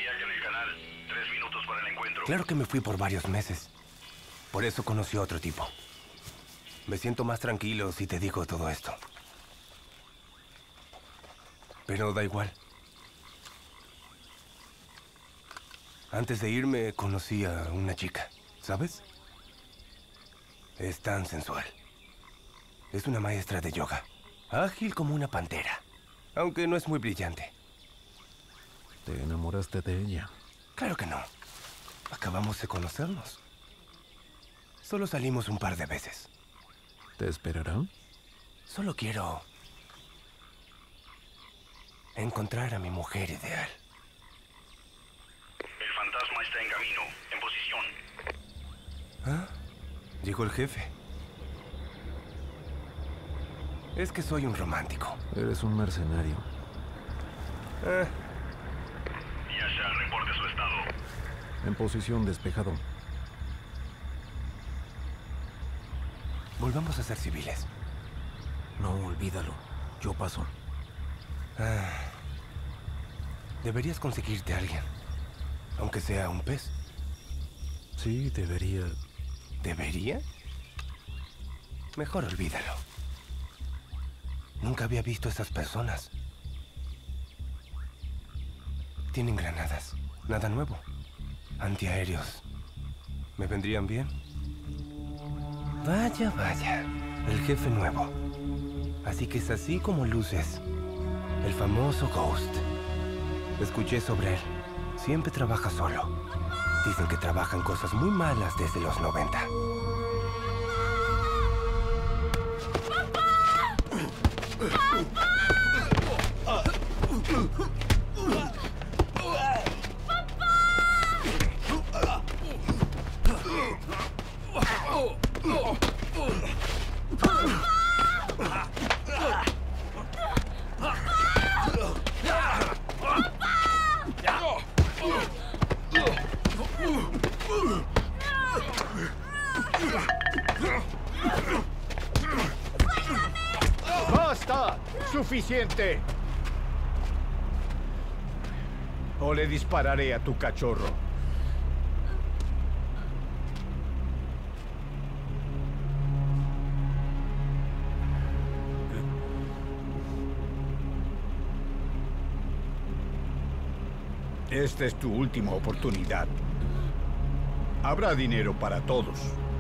Mariac en el canal. 3 minutos para el encuentro. Claro que me fui por varios meses. Por eso conocí a otro tipo. Me siento más tranquilo si te digo todo esto. Pero da igual. Antes de irme conocí a una chica, ¿sabes? Es tan sensual. Es una maestra de yoga. Ágil como una pantera. Aunque no es muy brillante. ¿Te enamoraste de ella? Claro que no. Acabamos de conocernos. Solo salimos un par de veces. ¿Te esperará? Solo quiero encontrar a mi mujer ideal. El fantasma está en camino. En posición. ¿Ah? Llegó el jefe. Es que soy un romántico. Eres un mercenario. Yasha, reporte su estado. En posición, despejado. Volvamos a ser civiles. No, olvídalo. Yo paso. Deberías conseguirte a alguien. Aunque sea un pez. Sí, debería. ¿Debería? Mejor olvídalo. Nunca había visto a esas personas. Tienen granadas. Nada nuevo. Antiaéreos. ¿Me vendrían bien? Vaya, vaya. El jefe nuevo. Así que es así como luces. El famoso Ghost. Escuché sobre él. Siempre trabaja solo. Dicen que trabajan cosas muy malas desde los 90. ¡Basta! ¡Suficiente! O le dispararé a tu cachorro. Esta es tu última oportunidad. Habrá dinero para todos.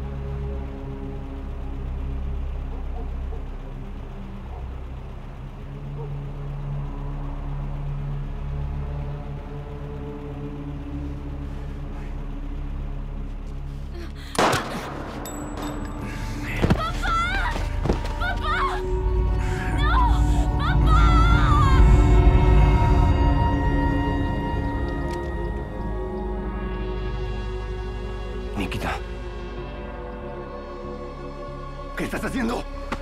Nikita. ¿Qué estás haciendo?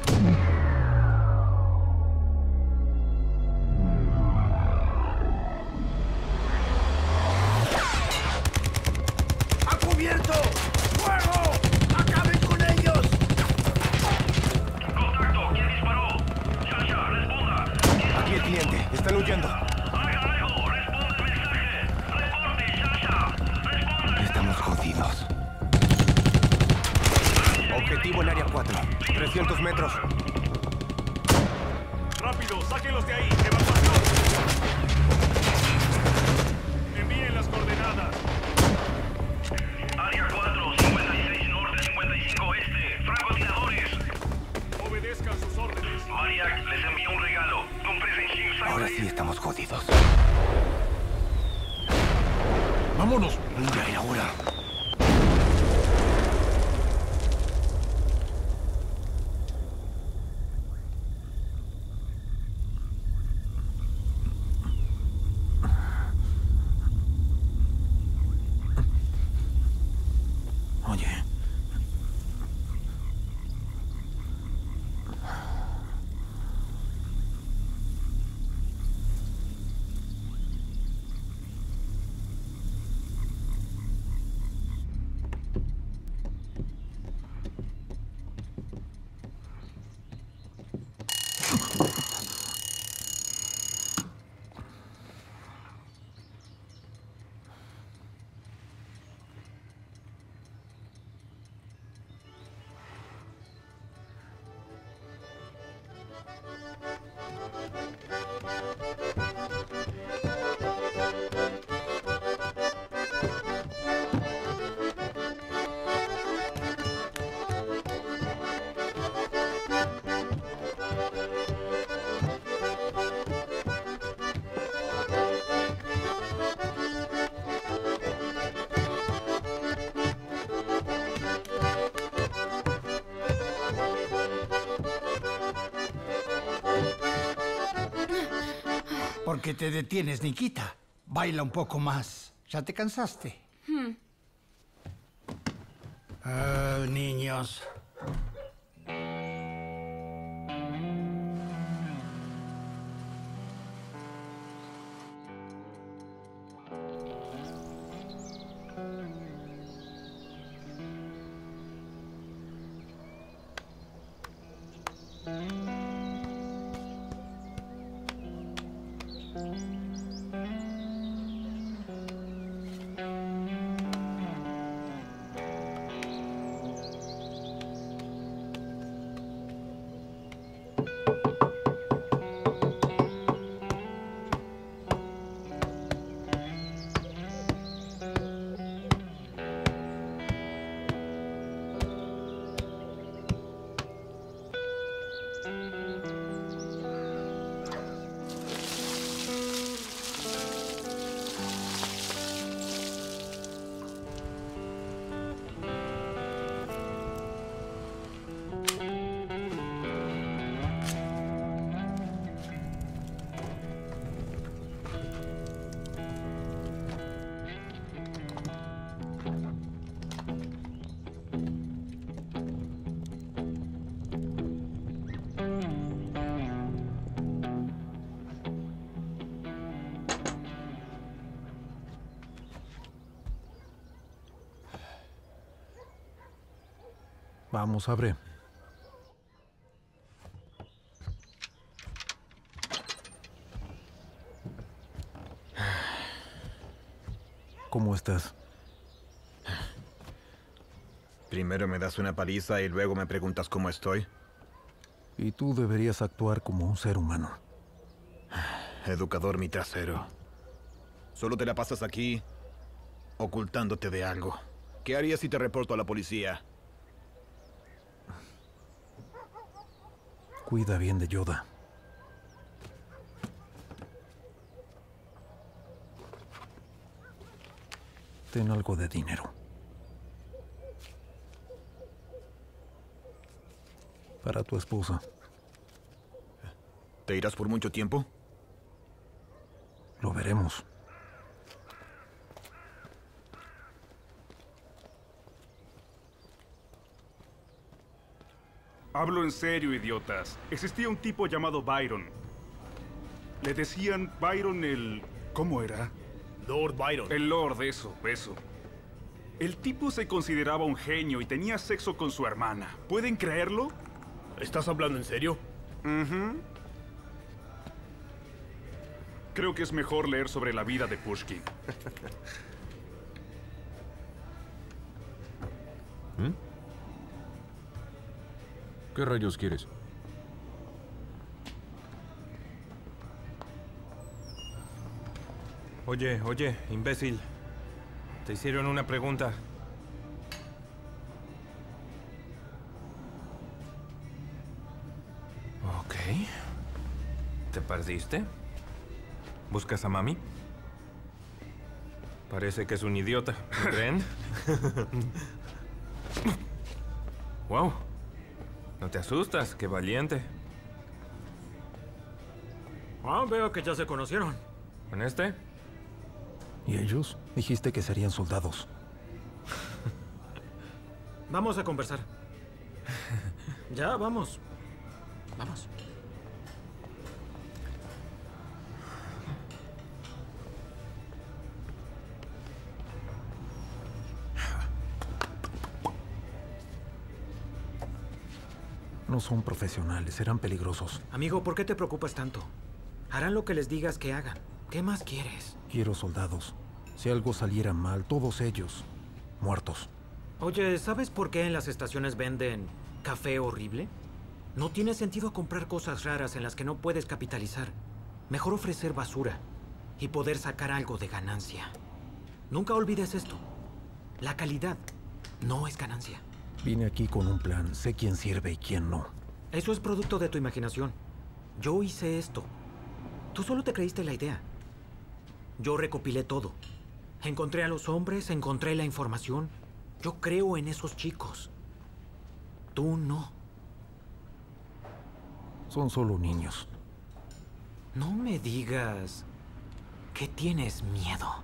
¡A cubierto! ¡Fuego! ¡Acaben con ellos! ¡Contacto! ¿Quién disparó? Yasha, responda. Aquí el cliente. Están huyendo. ¡Haga algo! ¡Responda el mensaje! ¡Reporte, Yasha! ¡Responda! Estamos jodidos. Objetivo en área 4. 300 metros. ¡Rápido! ¡Sáquenlos de ahí! ¡Evacuación! Envíen las coordenadas. Área 4, 56 norte, 55 este. Francotiradores. Obedezcan sus órdenes. Mariac les envía un regalo. Un presencia Ahora sí estamos jodidos. ¡Vámonos! Ya era hora. Oye. ¿Por qué te detienes, Nikita? Baila un poco más. ¿Ya te cansaste? Ah, niños. Vamos, abre. ¿Cómo estás? Primero me das una paliza y luego me preguntas cómo estoy. Y tú deberías actuar como un ser humano. Educador mi trasero. Solo te la pasas aquí, ocultándote de algo. ¿Qué harías si te reporto a la policía? Cuida bien de Yoda. Ten algo de dinero. Para tu esposa. ¿Te irás por mucho tiempo? Lo veremos. Hablo en serio, idiotas. Existía un tipo llamado Byron. Le decían Byron el... ¿Cómo era? Lord Byron. El Lord, eso. El tipo se consideraba un genio y tenía sexo con su hermana. ¿Pueden creerlo? ¿Estás hablando en serio? Creo que es mejor leer sobre la vida de Pushkin. ¿Qué rayos quieres? Oye, imbécil. Te hicieron una pregunta. Ok. ¿Te perdiste? ¿Buscas a mami? Parece que es un idiota. ¿Me creen? Wow. No te asustas, qué valiente. Veo que ya se conocieron. ¿Con este? ¿Y ellos? Dijiste que serían soldados. Vamos a conversar. Ya, vamos. Vamos. No son profesionales, serán peligrosos. Amigo, ¿por qué te preocupas tanto? Harán lo que les digas que hagan. ¿Qué más quieres? Quiero soldados. Si algo saliera mal, todos ellos muertos. Oye, ¿sabes por qué en las estaciones venden café horrible? No tiene sentido comprar cosas raras en las que no puedes capitalizar. Mejor ofrecer basura y poder sacar algo de ganancia. Nunca olvides esto. La calidad no es ganancia. Vine aquí con un plan. Sé quién sirve y quién no. Eso es producto de tu imaginación. Yo hice esto. Tú solo te creíste la idea. Yo recopilé todo. Encontré a los hombres, encontré la información. Yo creo en esos chicos. Tú no. Son solo niños. No me digas que tienes miedo.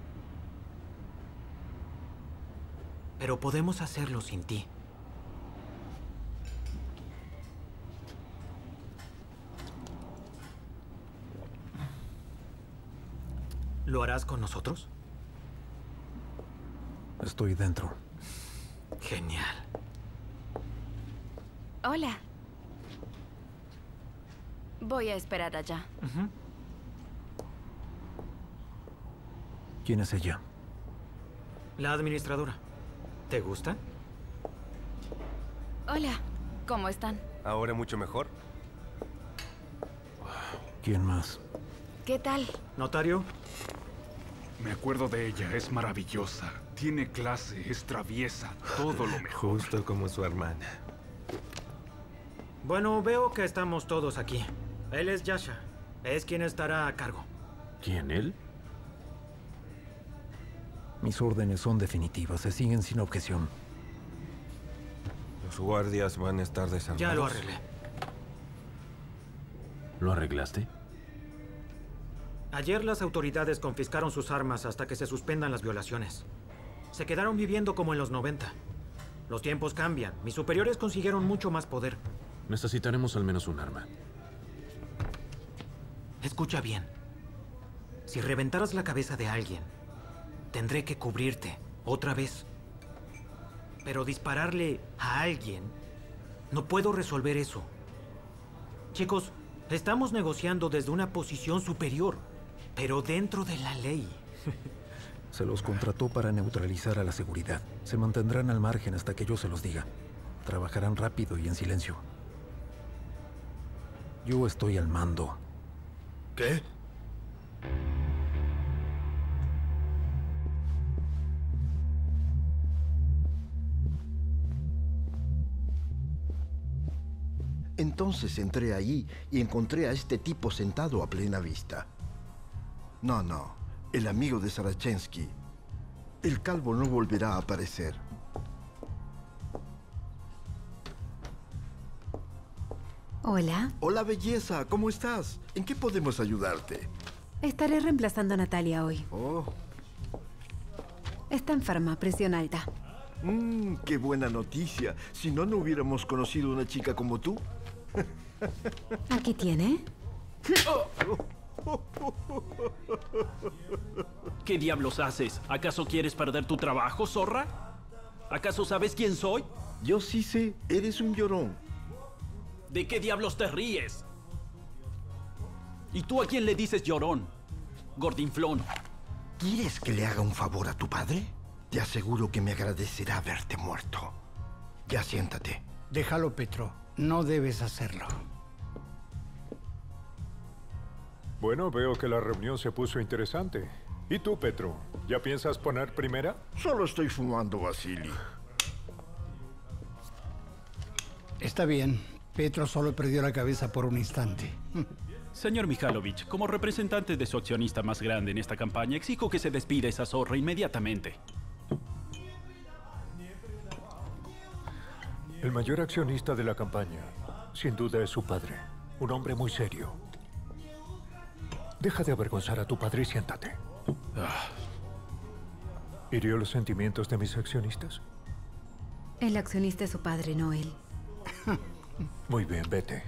Pero podemos hacerlo sin ti. ¿Lo harás con nosotros? Estoy dentro. Genial. Hola. Voy a esperar allá. ¿Quién es ella? La administradora. ¿Te gusta? Hola. ¿Cómo están? ¿Ahora mucho mejor? ¿Quién más? ¿Qué tal? ¿Notario? Me acuerdo de ella, es maravillosa. Tiene clase, es traviesa, todo lo mejor. Justo como su hermana. Bueno, veo que estamos todos aquí. Él es Yasha. Es quien estará a cargo. ¿Quién, él? Mis órdenes son definitivas, se siguen sin objeción. Los guardias van a estar desarmados. Ya lo arreglé. ¿Lo arreglaste? Ayer las autoridades confiscaron sus armas hasta que se suspendan las violaciones. Se quedaron viviendo como en los 90. Los tiempos cambian. Mis superiores consiguieron mucho más poder. Necesitaremos al menos un arma. Escucha bien. Si reventaras la cabeza de alguien, tendré que cubrirte otra vez. Pero dispararle a alguien, no puedo resolver eso. Chicos, estamos negociando desde una posición superior, pero dentro de la ley. Se los contrató para neutralizar a la seguridad. Se mantendrán al margen hasta que yo se los diga. Trabajarán rápido y en silencio. Yo estoy al mando. ¿Qué? Entonces entré allí y encontré a este tipo sentado a plena vista. No, el amigo de Sarachensky. El calvo no volverá a aparecer. Hola. Hola, belleza, ¿cómo estás? ¿En qué podemos ayudarte? Estaré reemplazando a Natalia hoy. Oh. Está enferma, presión alta. Qué buena noticia. Si no, no hubiéramos conocido una chica como tú. Aquí tiene. ¿Qué diablos haces? ¿Acaso quieres perder tu trabajo, zorra? ¿Acaso sabes quién soy? Yo sí sé, eres un llorón. ¿De qué diablos te ríes? ¿Y tú a quién le dices llorón? Gordinflón. ¿Quieres que le haga un favor a tu padre? Te aseguro que me agradecerá verte muerto. Ya siéntate. Déjalo, Petro. No debes hacerlo. Bueno, veo que la reunión se puso interesante. ¿Y tú, Petro? ¿Ya piensas poner primera? Solo estoy fumando, Vasily. Está bien. Petro solo perdió la cabeza por un instante. Señor Mikhailovich, como representante de su accionista más grande en esta campaña, exijo que se despida esa zorra inmediatamente. El mayor accionista de la campaña, sin duda, es su padre. Un hombre muy serio. Deja de avergonzar a tu padre y siéntate. ¿Hirió los sentimientos de mis accionistas? El accionista es su padre, no él. Muy bien, vete.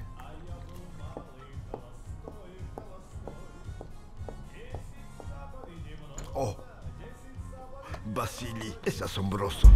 Oh, Vasily, es asombroso.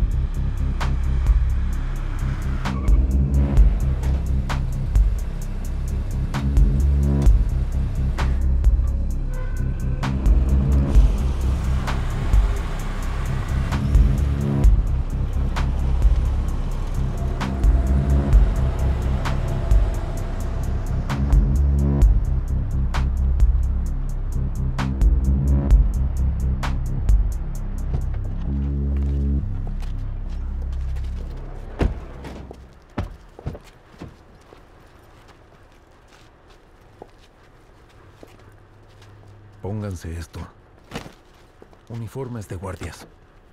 Pónganse esto. Uniformes de guardias.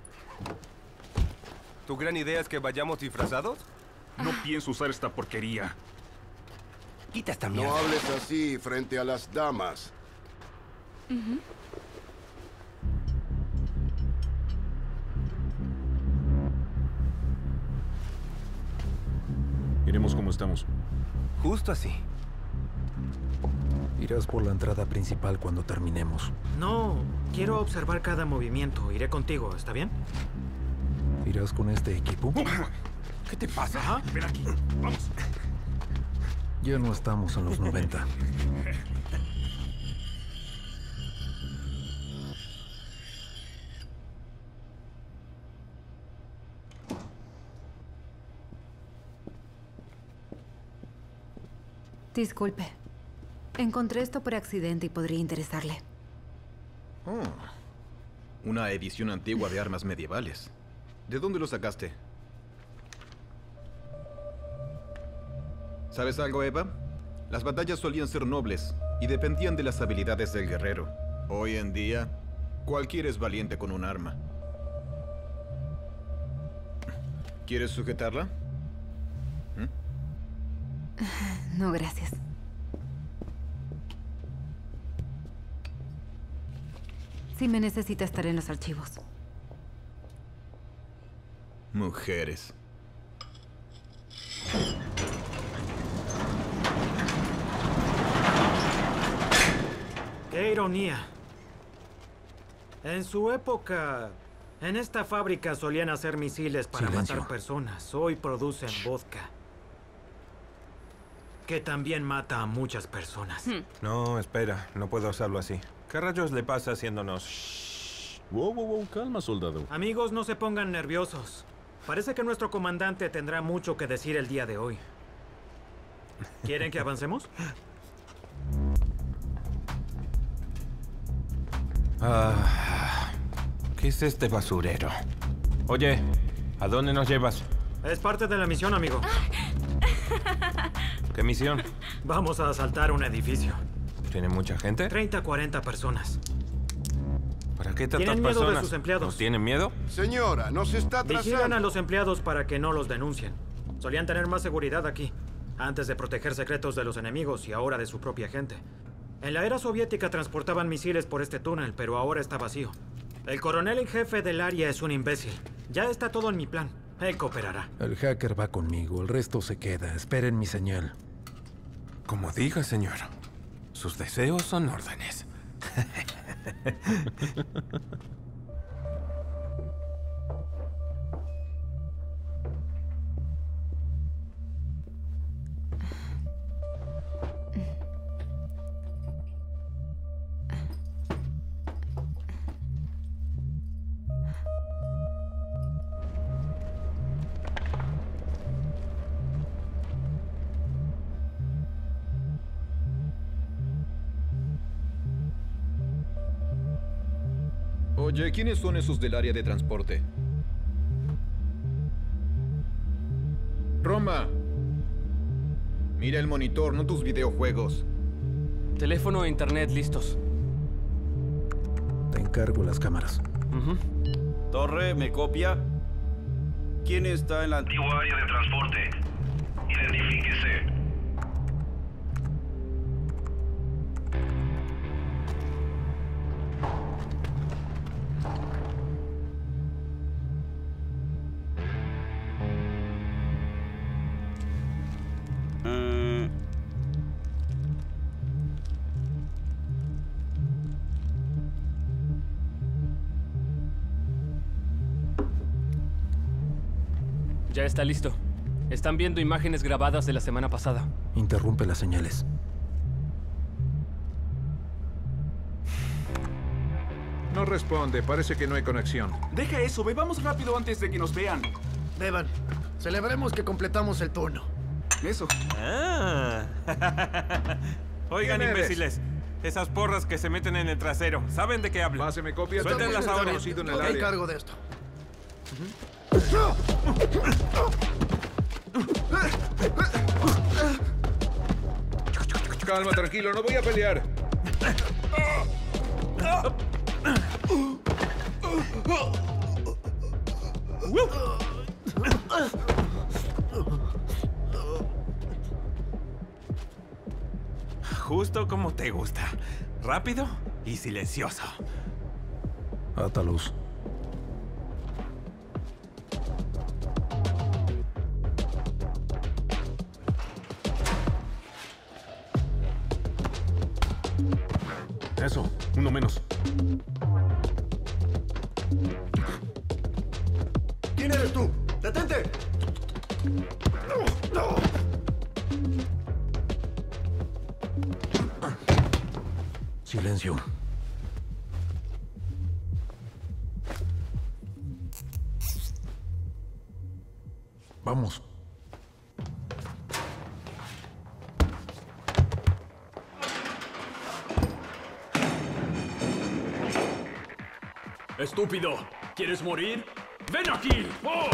¿Tu gran idea es que vayamos disfrazados? No pienso usar esta porquería. Quita esta mierda. No hables así frente a las damas. Iremos como estamos. Justo así. Irás por la entrada principal cuando terminemos. No, quiero observar cada movimiento. Iré contigo, ¿está bien? ¿Irás con este equipo? ¿Qué te pasa? Ajá. Ven aquí, vamos. Ya no estamos en los 90. Disculpe. Encontré esto por accidente y podría interesarle. Una edición antigua de armas medievales. ¿De dónde lo sacaste? ¿Sabes algo, Eva? Las batallas solían ser nobles y dependían de las habilidades del guerrero. Hoy en día, cualquiera es valiente con un arma. ¿Quieres sujetarla? No, gracias. Si me necesita, estaré en los archivos. Mujeres. ¡Qué ironía! En su época, en esta fábrica solían hacer misiles para matar personas. Hoy producen vodka, que también mata a muchas personas. No, espera. No puedo hacerlo así. ¿Qué rayos le pasa haciéndonos? Wow, calma, soldado. Amigos, no se pongan nerviosos. Parece que nuestro comandante tendrá mucho que decir el día de hoy. ¿Quieren que avancemos? ¿Qué es este basurero? Oye, ¿a dónde nos llevas? Es parte de la misión, amigo. ¿Qué misión? Vamos a asaltar un edificio. ¿Tiene mucha gente? 30, 40 personas. ¿Para qué tantas Tienen miedo personas? de sus empleados. ¿Nos tienen miedo? Señora, nos está Vigilan atrasando. a los empleados para que no los denuncien. Solían tener más seguridad aquí, antes de proteger secretos de los enemigos y ahora de su propia gente. En la era soviética transportaban misiles por este túnel, pero ahora está vacío. El coronel en jefe del área es un imbécil. Ya está todo en mi plan. Él cooperará. El hacker va conmigo, el resto se queda. Esperen mi señal. Como diga, señor. Sus deseos son órdenes. Oye, ¿quiénes son esos del área de transporte? Roma. Mira el monitor, no tus videojuegos. Teléfono e internet listos. Te encargo las cámaras. Torre, ¿me copia? ¿Quién está en la Antiguo área de transporte. Identifíquese. Ya está listo. Están viendo imágenes grabadas de la semana pasada. Interrumpe las señales. No responde, parece que no hay conexión. Deja eso, bebamos rápido antes de que nos vean. Beban. Celebremos que completamos el turno. Eso. Oigan, ¿Quién eres? imbéciles. Esas porras que se meten en el trasero. ¿Saben de qué hablo? Páseme copia. Suéltenlas Estamos ahora. conocido en el Ok, área. cargo de esto. Calma, tranquilo, no voy a pelear. justo como te gusta. Rápido y silencioso. Átalos. Eso, uno menos. ¿Quién eres tú? ¡Detente! Silencio. Vamos. ¡Estúpido! ¿Quieres morir? ¡Ven aquí! ¡Oh!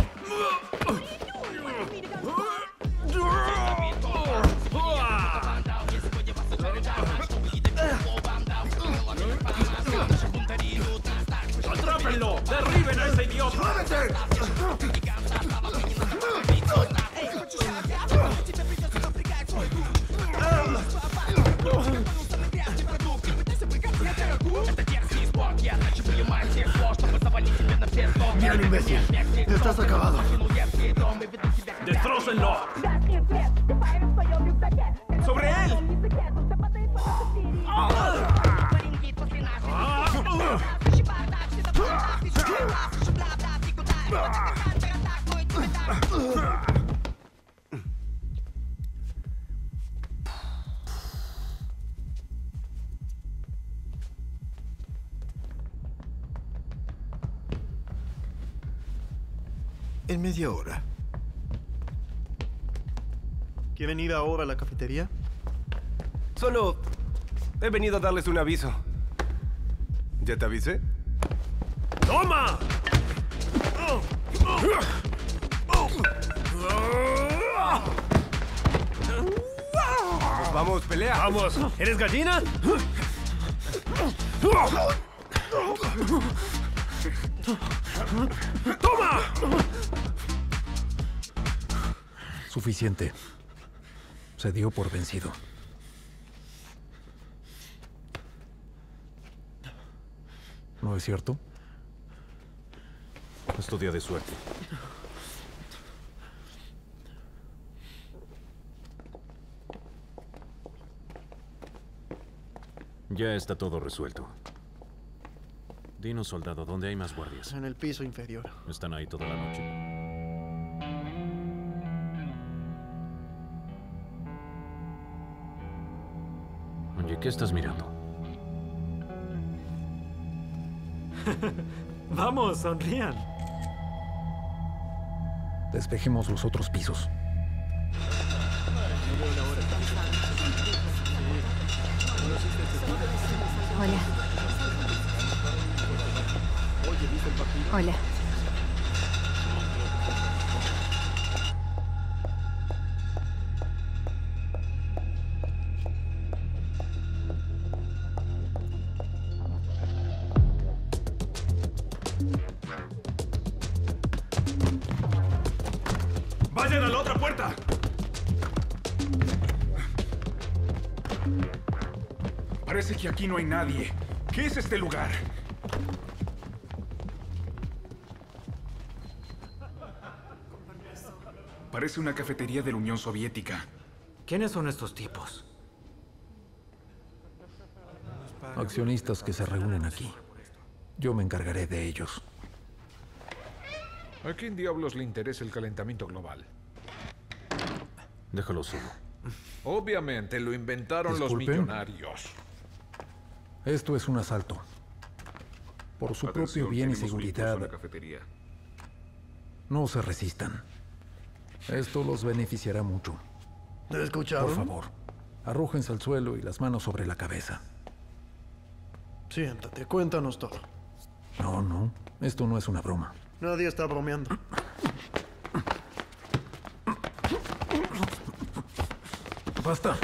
¡Atrápenlo! ¡Derriben a ese idiota! ¡Muévete! Bien, imbécil. Estás acabado. ¡Destrócenlo! ¡Sobre él! En media hora. ¿Quieren ir ahora a la cafetería? Solo he venido a darles un aviso. ¿Ya te avisé? ¡Toma! Vamos, pelea. Vamos, ¿eres gallina? ¡Toma! Suficiente. Se dio por vencido. ¿No es cierto? Es tu día de suerte. Ya está todo resuelto. Dinos, soldado, ¿dónde hay más guardias? En el piso inferior. ¿Están ahí toda la noche? Oye, ¿qué estás mirando? Vamos, sonrían. Despejemos los otros pisos. Hola. Hola. ¡Vayan a la otra puerta! Parece que aquí no hay nadie. ¿Qué es este lugar? Parece una cafetería de la Unión Soviética. ¿Quiénes son estos tipos? Accionistas que se reúnen aquí. Yo me encargaré de ellos. ¿A quién diablos le interesa el calentamiento global? Déjalo solo. Obviamente lo inventaron los Disculpen. millonarios. Esto es un asalto. Por su propio bien y seguridad, no se resistan. Esto los beneficiará mucho. ¿Te escucharon? Por favor, arrójense al suelo y las manos sobre la cabeza. Siéntate, cuéntanos todo. No, esto no es una broma. Nadie está bromeando. ¡Basta!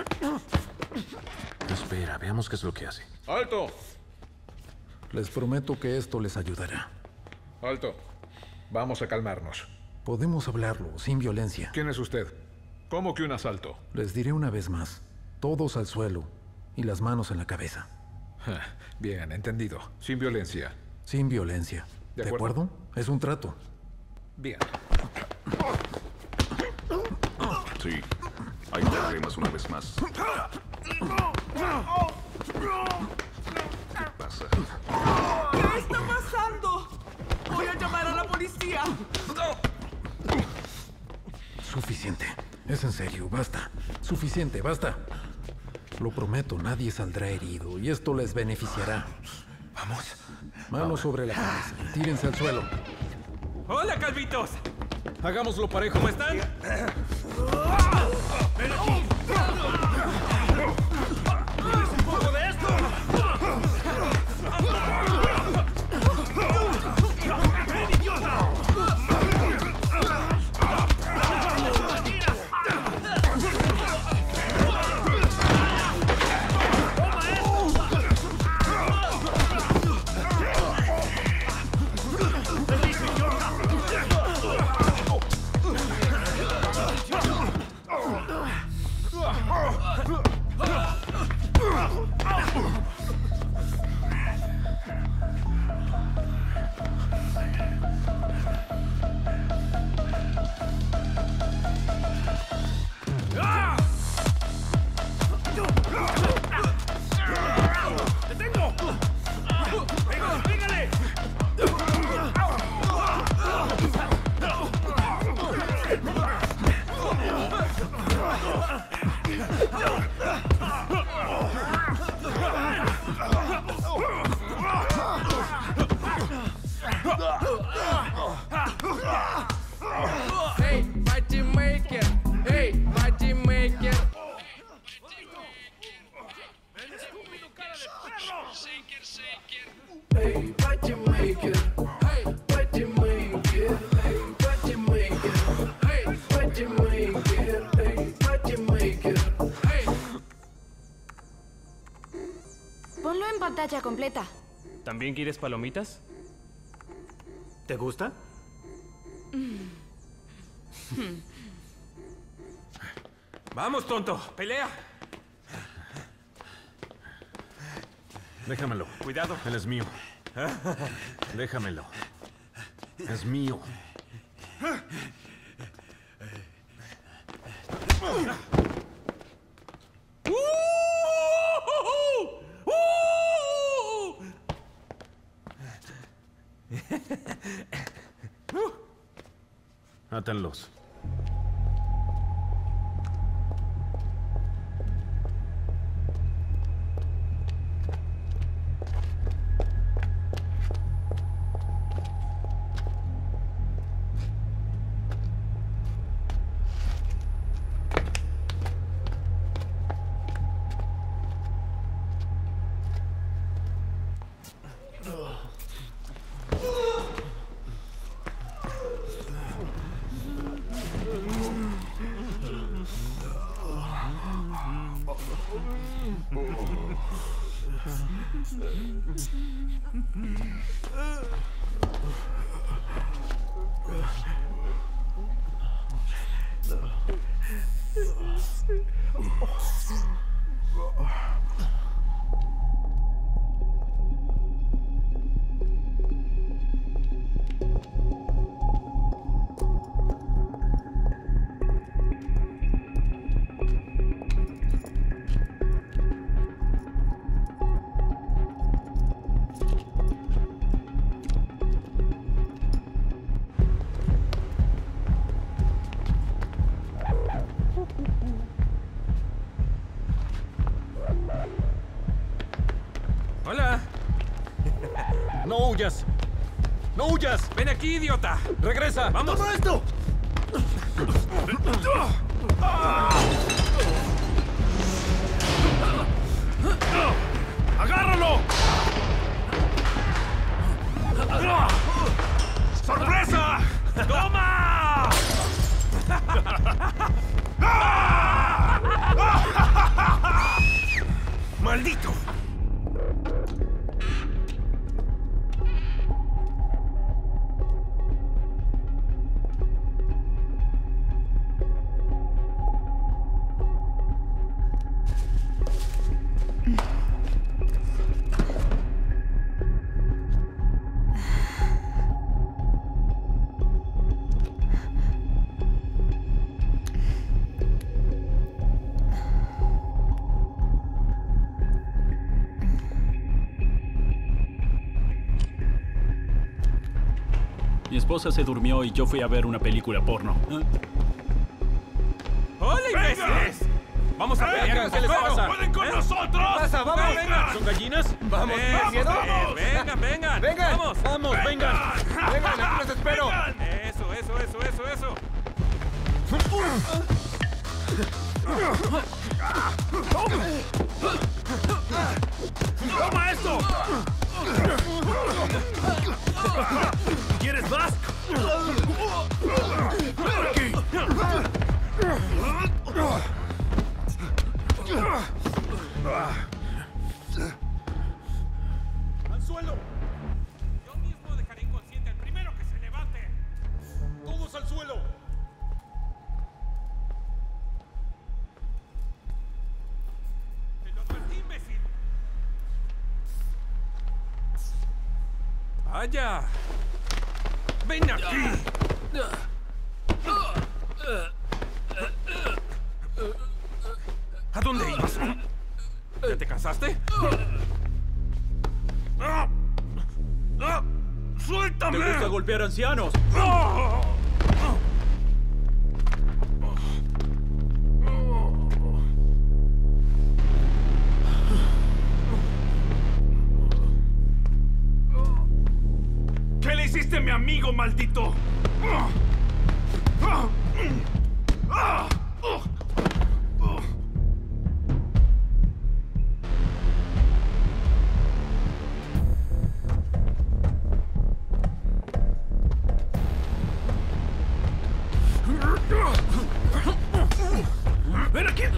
Espera, veamos qué es lo que hace. ¡Alto! Les prometo que esto les ayudará. Alto. Vamos a calmarnos. Podemos hablarlo sin violencia. ¿Quién es usted? ¿Cómo que un asalto? Les diré una vez más. Todos al suelo y las manos en la cabeza. Bien, entendido. Sin violencia. Sin violencia. ¿De acuerdo? Es un trato. Bien. Sí, hay problemas una vez más. ¿Qué pasa? ¿Qué está pasando? Voy a llamar a la policía. Suficiente. Es en serio, basta. Suficiente, basta. Lo prometo, nadie saldrá herido y esto les beneficiará. Vamos. Manos sobre la cabeza. Tírense al suelo. ¡Hola, calvitos! Hagámoslo parejo, ¿cómo están? ¡Ven aquí! ¿Quieres un poco de esto? ¡Ven, idiota! Hey, mighty maker. Hey, mighty maker. Hey, mighty maker. Hey, mighty maker. Hey, mighty maker. Hey, mighty maker. Hey, mighty maker. Hey. Ponlo en pantalla completa. ¿También quieres palomitas? ¿Te gusta? Vamos, tonto. Pelea. Déjamelo. Cuidado. Él es mío. Déjamelo. Es mío. Átanlos. Hola. ¡No huyas! ¡No huyas! ¡Ven aquí, idiota! ¡Regresa! ¡Vamos! ¡Toma esto! ¡Agárralo! ¡Sorpresa! ¡Toma! ¡Maldito! Mi esposa se durmió y yo fui a ver una película porno. ¡Hola, imbéciles! ¡Vamos a pelear! ¿Qué les pasa? ¡Pueden con nosotros! ¿Qué pasa? ¡Vamos, vengan! ¿Son gallinas? ¡Vamos, vamos! ¡Vengan, vengan! ¡Vengan! ¡Vamos! ¡Vamos, vengan! ¡Vengan, aquí los espero! ¡Eso! ¡Toma esto! ¿Quieres más? ¡Aquí! ¡Al suelo! Yo mismo dejaré inconsciente al primero que se levante. ¡Todos al suelo! ¡Te lo advertí, imbécil! ¡Vaya! ¡Ven aquí! ¿A dónde ibas? ¿Ya te cansaste? ¡Suéltame! ¿Te gusta golpear ancianos? ¿Qué le hiciste a mi amigo, maldito? ¡Ven aquí!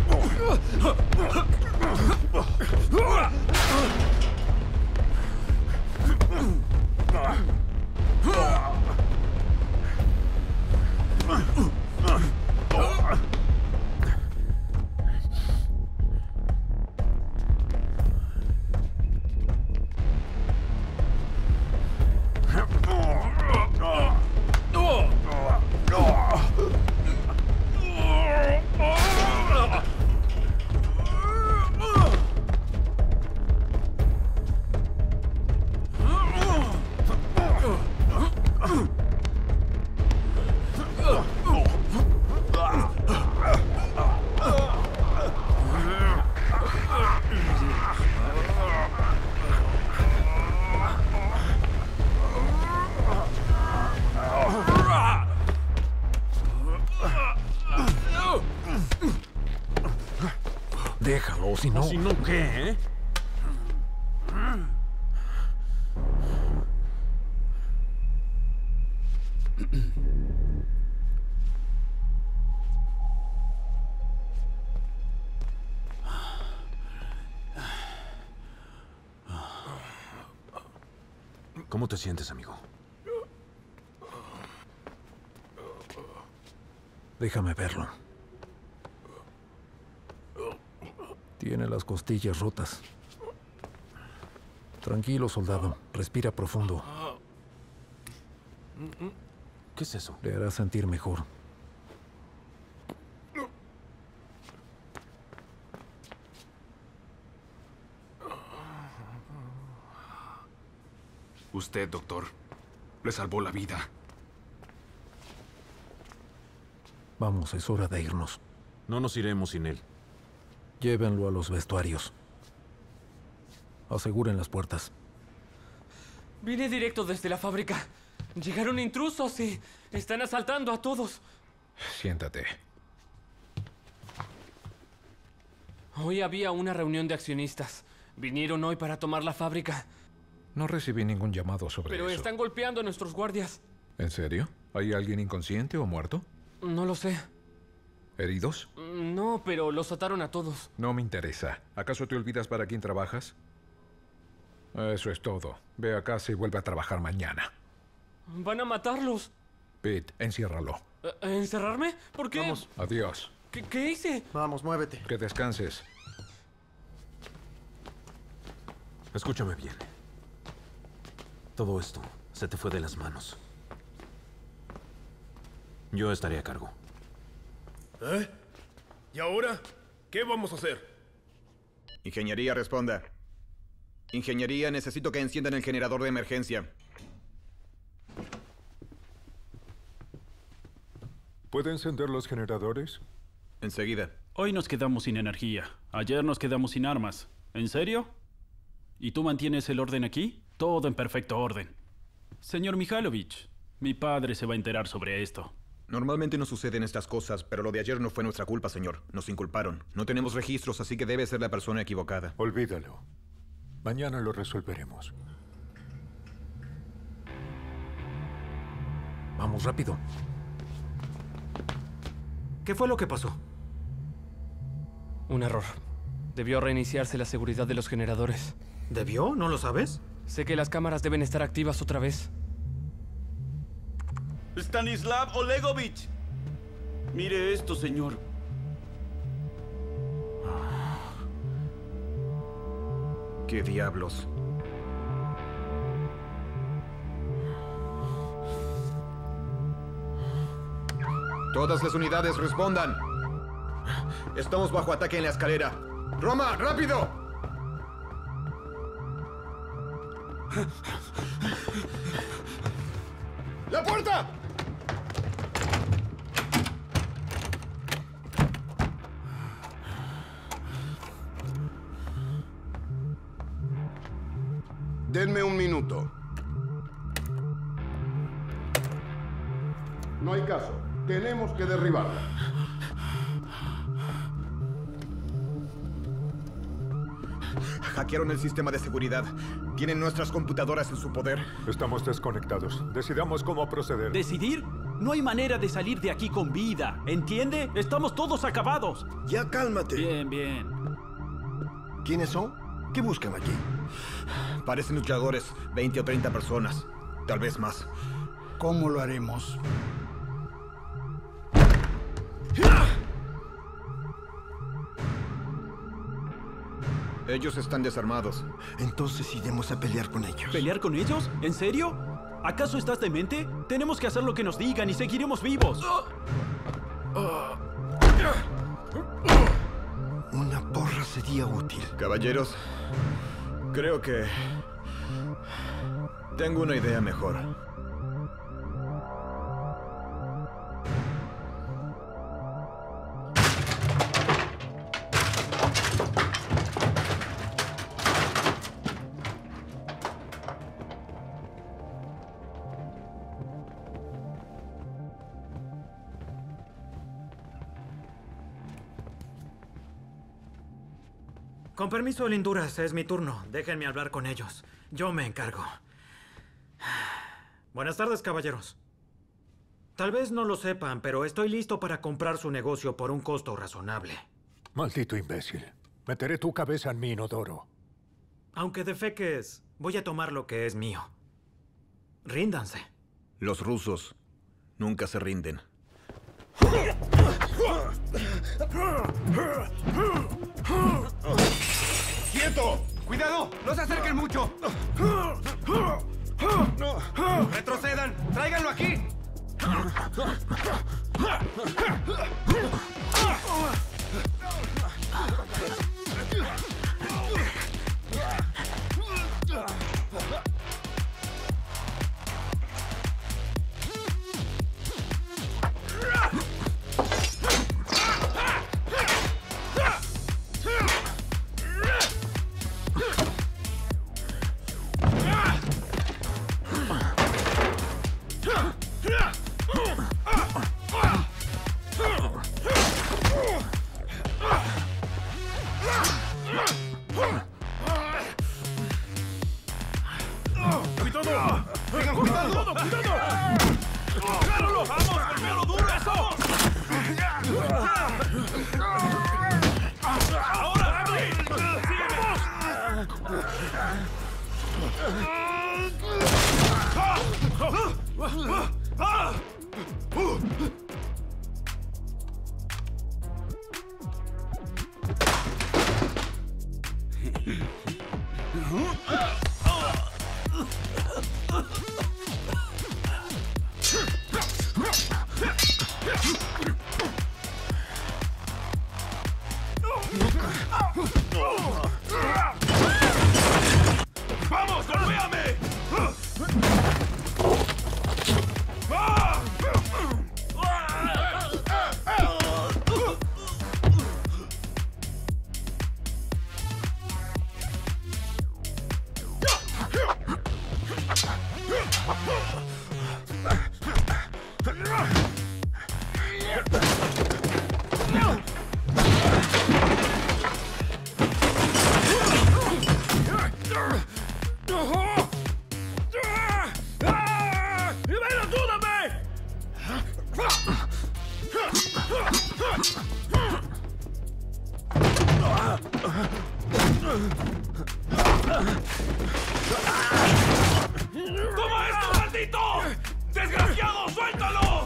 Déjalo, si no... ¿Si no qué, eh? ¿Cómo te sientes, amigo? Déjame verlo. Tiene las costillas rotas. Tranquilo, soldado. Respira profundo. ¿Qué es eso? Le hará sentir mejor. Usted, doctor, le salvó la vida. Vamos, es hora de irnos. No nos iremos sin él. Llévenlo a los vestuarios. Aseguren las puertas. Vine directo desde la fábrica. Llegaron intrusos y están asaltando a todos. Siéntate. Hoy había una reunión de accionistas. Vinieron hoy para tomar la fábrica. No recibí ningún llamado sobre Pero eso. están golpeando a nuestros guardias. ¿En serio? ¿Hay alguien inconsciente o muerto? No lo sé. ¿Heridos? No, pero los ataron a todos. No me interesa. ¿Acaso te olvidas para quién trabajas? Eso es todo. Ve a casa y vuelve a trabajar mañana. Van a matarlos. Pete, enciérralo. ¿Encerrarme? ¿Por qué? Vamos. Adiós. ¿Qué hice? Vamos, muévete. Que descanses. Escúchame bien. Todo esto se te fue de las manos. Yo estaré a cargo. ¿Eh? ¿Y ahora? ¿Qué vamos a hacer? Ingeniería, responda. Ingeniería, necesito que enciendan el generador de emergencia. ¿Puede encender los generadores? Enseguida. Hoy nos quedamos sin energía. Ayer nos quedamos sin armas. ¿En serio? ¿Y tú mantienes el orden aquí? Todo en perfecto orden. Señor Mikhailovich, mi padre se va a enterar sobre esto. Normalmente no suceden estas cosas, pero lo de ayer no fue nuestra culpa, señor. Nos inculparon. No tenemos registros, así que debe ser la persona equivocada. Olvídalo. Mañana lo resolveremos. Vamos, rápido. ¿Qué fue lo que pasó? Un error. Debió reiniciarse la seguridad de los generadores. ¿Debió? ¿No lo sabes? Sé que las cámaras deben estar activas otra vez. Stanislav Olegovich. Mire esto, señor. ¿Qué diablos? Todas las unidades respondan. Estamos bajo ataque en la escalera. ¡Roma, rápido! ¡La puerta! Denme un minuto. No hay caso. Tenemos que derribarla. Hackearon el sistema de seguridad. Tienen nuestras computadoras en su poder. Estamos desconectados. Decidamos cómo proceder. ¿Decidir? No hay manera de salir de aquí con vida. ¿Entiende? Estamos todos acabados. Ya cálmate. Bien, bien. ¿Quiénes son? ¿Qué buscan aquí? Parecen luchadores. 20 o 30 personas. Tal vez más. ¿Cómo lo haremos? Ellos están desarmados. Entonces iremos a pelear con ellos. ¿Pelear con ellos? ¿En serio? ¿Acaso estás demente? Tenemos que hacer lo que nos digan y seguiremos vivos. Una porra sería útil. Caballeros, creo que tengo una idea mejor. Con permiso, Linduras, es mi turno. Déjenme hablar con ellos. Yo me encargo. Buenas tardes, caballeros. Tal vez no lo sepan, pero estoy listo para comprar su negocio por un costo razonable. Maldito imbécil. Meteré tu cabeza en mi inodoro. Aunque defeques, voy a tomar lo que es mío. Ríndanse. Los rusos nunca se rinden. ¡Quieto! ¡Cuidado! ¡No se acerquen mucho! ¡Retrocedan! ¡Tráiganlo aquí! ¡Vamos, golpéame! ¡Ven, ayúdame! ¡Toma esto, maldito! ¡Desgraciado, suéltalo!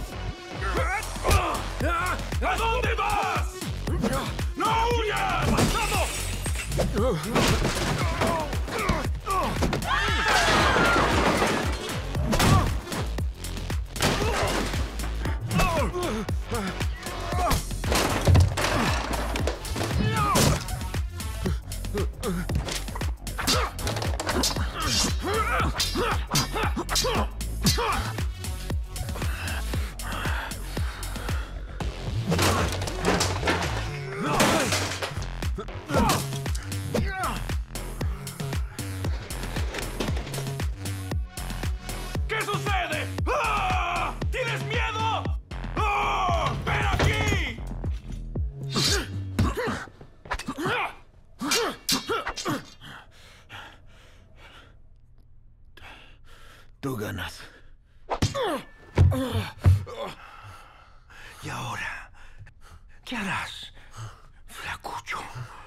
¿A dónde vas? ¡No huyas! ¡Bastardo! ¿Qué sucede? ¡Ah! ¿Tienes miedo? ¡Ah! ¡Ven aquí! Tú ganas. ¿Y ahora? ¿Qué harás, flacucho?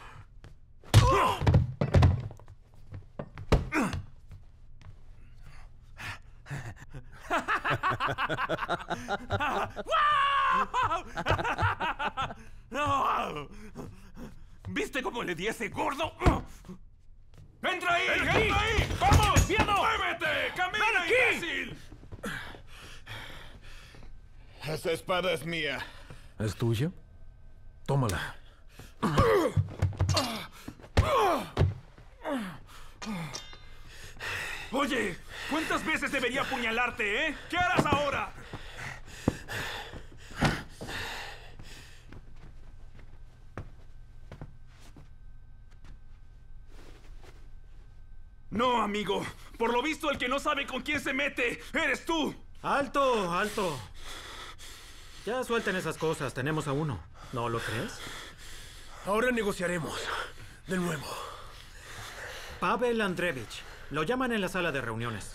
¿Viste cómo le di a ese gordo? ¡Entra ahí! ¡Entra ahí! ¡Vamos! ¡Miedo! ¡Muévete! ¡Camina, imbécil! Esa espada es mía. ¿Es tuya? Tómala. Oye, ¿cuántas veces debería apuñalarte, eh? ¿Qué harás ahora? No, amigo. Por lo visto, el que no sabe con quién se mete, eres tú. ¡Alto, alto! Ya suelten esas cosas, tenemos a uno. ¿No lo crees? Ahora negociaremos. De nuevo. Pavel Andreevich. Lo llaman en la sala de reuniones.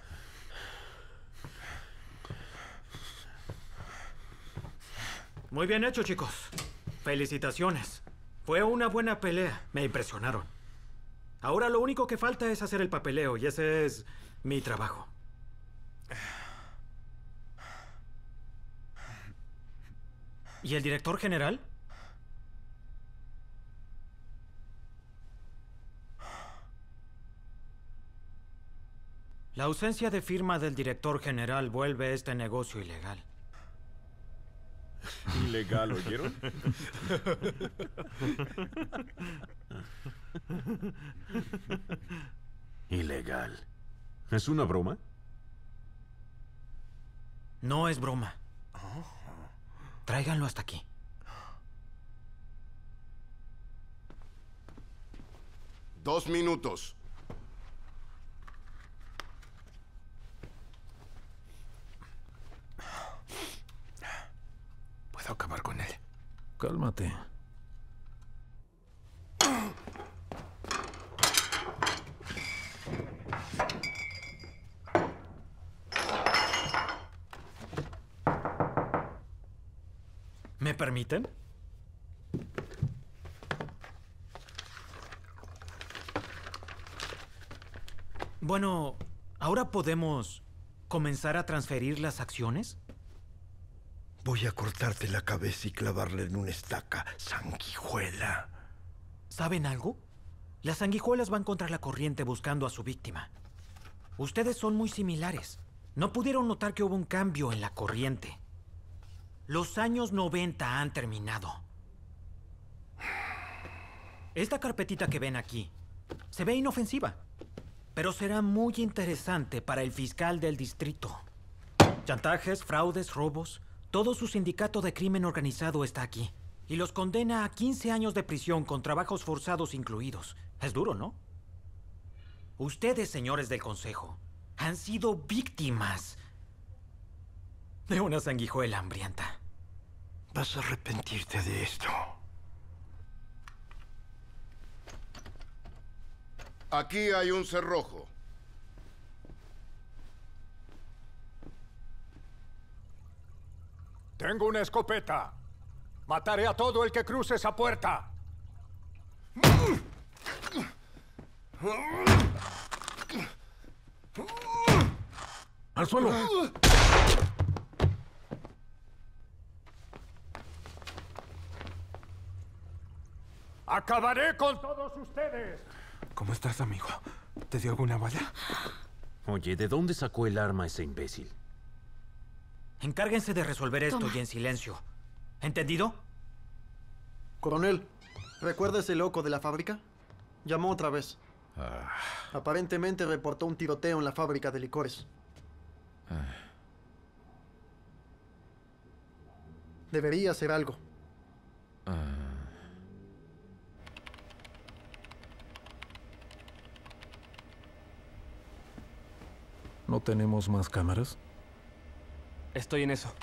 Muy bien hecho, chicos. Felicitaciones. Fue una buena pelea. Me impresionaron. Ahora lo único que falta es hacer el papeleo, y ese es mi trabajo. ¿Y el director general? La ausencia de firma del director general vuelve este negocio ilegal. Ilegal, ¿oyeron? Ilegal. ¿Es una broma? No es broma. Tráiganlo hasta aquí. Dos minutos. Puedo acabar con él. Cálmate. ¿Me permiten? Bueno, ¿ahora podemos comenzar a transferir las acciones? Voy a cortarte la cabeza y clavarla en una estaca, sanguijuela. ¿Saben algo? Las sanguijuelas van contra la corriente buscando a su víctima. Ustedes son muy similares. No pudieron notar que hubo un cambio en la corriente. Los años 90 han terminado. Esta carpetita que ven aquí se ve inofensiva, pero será muy interesante para el fiscal del distrito. Chantajes, fraudes, robos, todo su sindicato de crimen organizado está aquí. Y los condena a 15 años de prisión con trabajos forzados incluidos. Es duro, ¿no? Ustedes, señores del consejo, han sido víctimas de una sanguijuela hambrienta. Vas a arrepentirte de esto. Aquí hay un cerrojo. Tengo una escopeta. Mataré a todo el que cruce esa puerta. ¡Al suelo! ¡Acabaré con todos ustedes! ¿Cómo estás, amigo? ¿Te dio alguna bala? Oye, ¿de dónde sacó el arma ese imbécil? Encárguense de resolver esto Toma. y en silencio. ¿Entendido? Coronel, ¿recuerda ese loco de la fábrica? Llamó otra vez. Aparentemente reportó un tiroteo en la fábrica de licores. Debería hacer algo. ¿No tenemos más cámaras? Estoy en eso.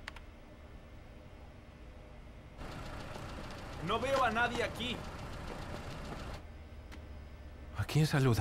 No veo a nadie aquí. ¿A quién saluda?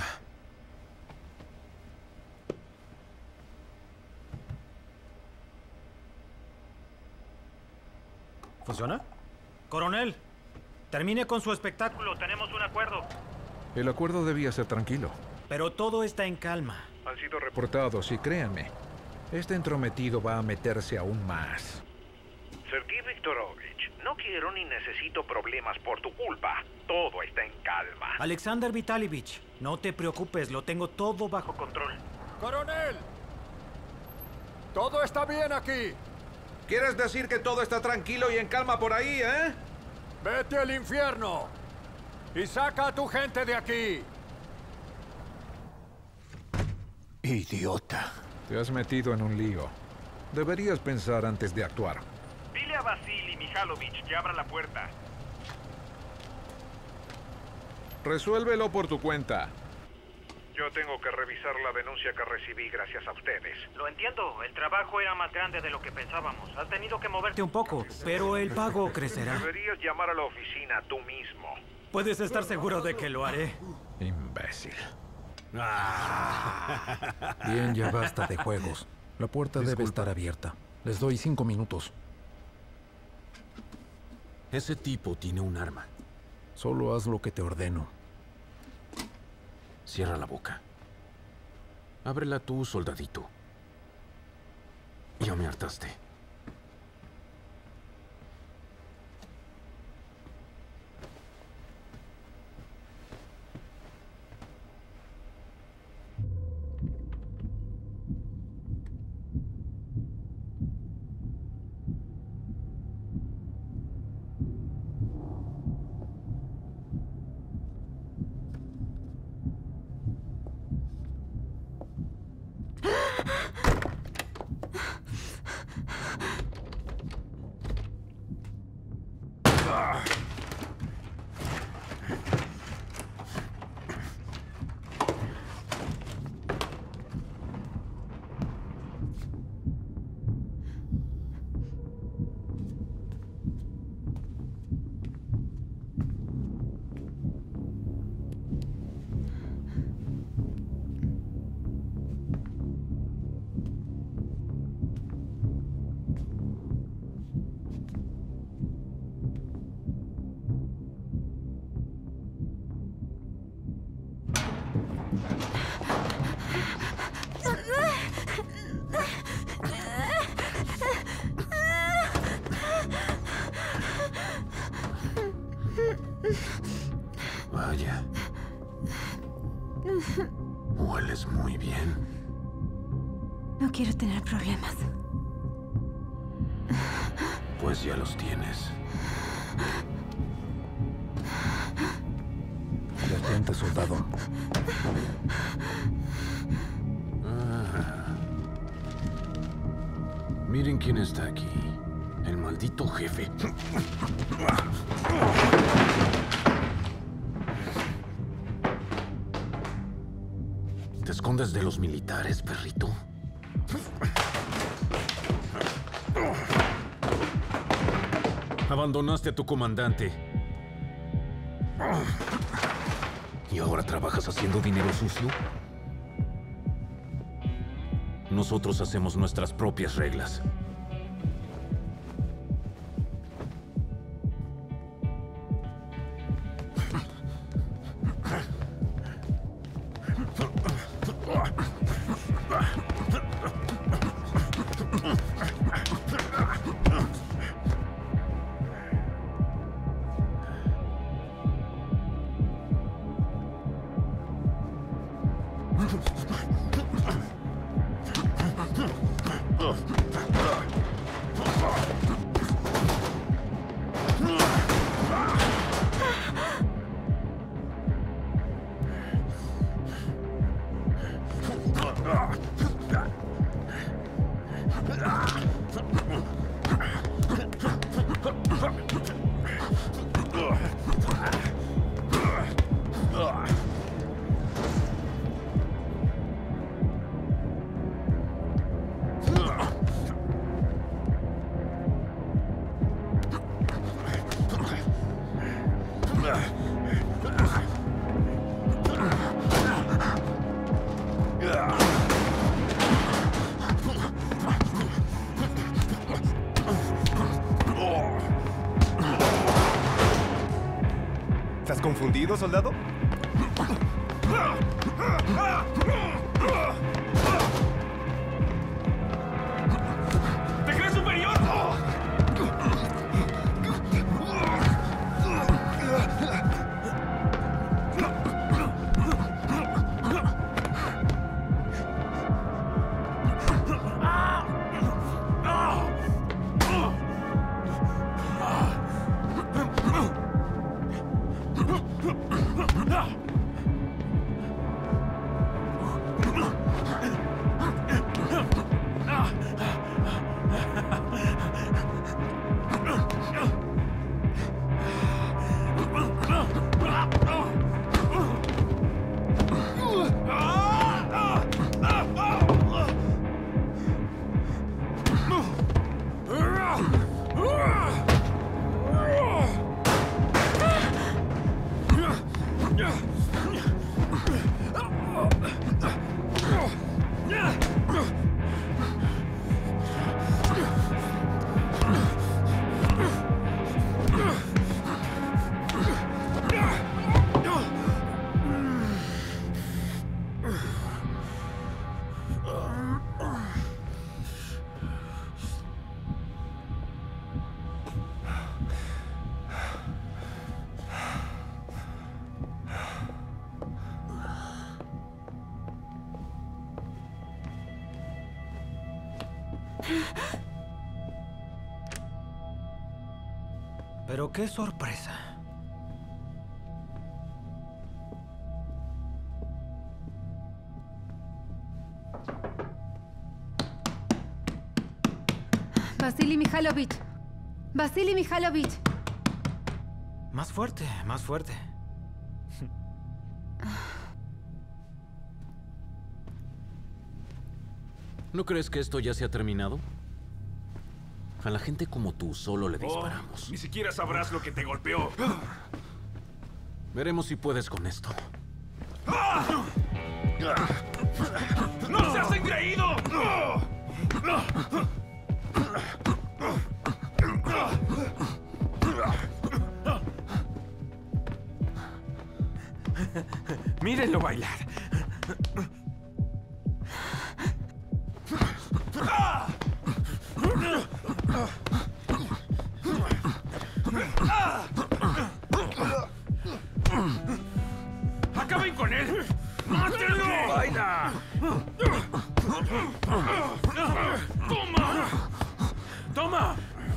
¿Funciona? Coronel, termine con su espectáculo. Tenemos un acuerdo. El acuerdo debía ser tranquilo. Pero todo está en calma. Han sido reportados y créanme, este entrometido va a meterse aún más. Sergei Viktorovich, no quiero ni necesito problemas por tu culpa. Todo está en calma. Alexander Vitalyevich, no te preocupes, lo tengo todo bajo control. ¡Coronel! ¡Todo está bien aquí! ¿Quieres decir que todo está tranquilo y en calma por ahí, eh? ¡Vete al infierno! ¡Y saca a tu gente de aquí! Idiota. Te has metido en un lío. Deberías pensar antes de actuar. Dile a Vasily Mikhailovich que abra la puerta. Resuélvelo por tu cuenta. Yo tengo que revisar la denuncia que recibí gracias a ustedes. Lo entiendo, el trabajo era más grande de lo que pensábamos. Has tenido que moverte un poco, pero el pago crecerá. Deberías llamar a la oficina tú mismo. Puedes estar seguro de que lo haré. Imbécil. Bien, ya basta de juegos. La puerta debe estar abierta. Les doy 5 minutos. Ese tipo tiene un arma. Solo haz lo que te ordeno. Cierra la boca. Ábrela tú, soldadito. Ya me hartaste. Vaya. Hueles muy bien. No quiero tener problemas. Pues ya los tienes. Detente, soldado. Miren quién está aquí. El maldito jefe. ¿Te escondes de los militares, perrito? Abandonaste a tu comandante. ¿Y ahora trabajas haciendo dinero sucio? Nosotros hacemos nuestras propias reglas. ¿Estás confundido, soldado? ¿Te crees superior? Pero qué sorpresa. Vasily Mikhailovich. Vasily Mikhailovich. Más fuerte, más fuerte. ¿No crees que esto ya se ha terminado? A la gente como tú solo le Oh, disparamos. ni siquiera sabrás lo que te golpeó. Veremos si puedes con esto. ¡No seas engreído! Mírenlo bailar. ¡Acaben con él! ¡Mátenlo! ¡Baila! ¡Toma! ¡Toma!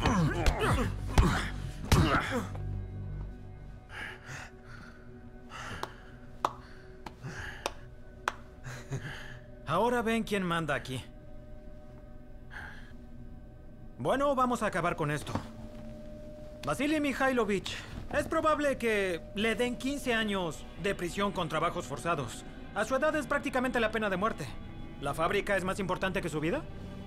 Ahora ven quién manda aquí. Bueno, vamos a acabar con esto. Vasily Mikhailovich, es probable que le den 15 años de prisión con trabajos forzados. A su edad es prácticamente la pena de muerte. ¿La fábrica es más importante que su vida?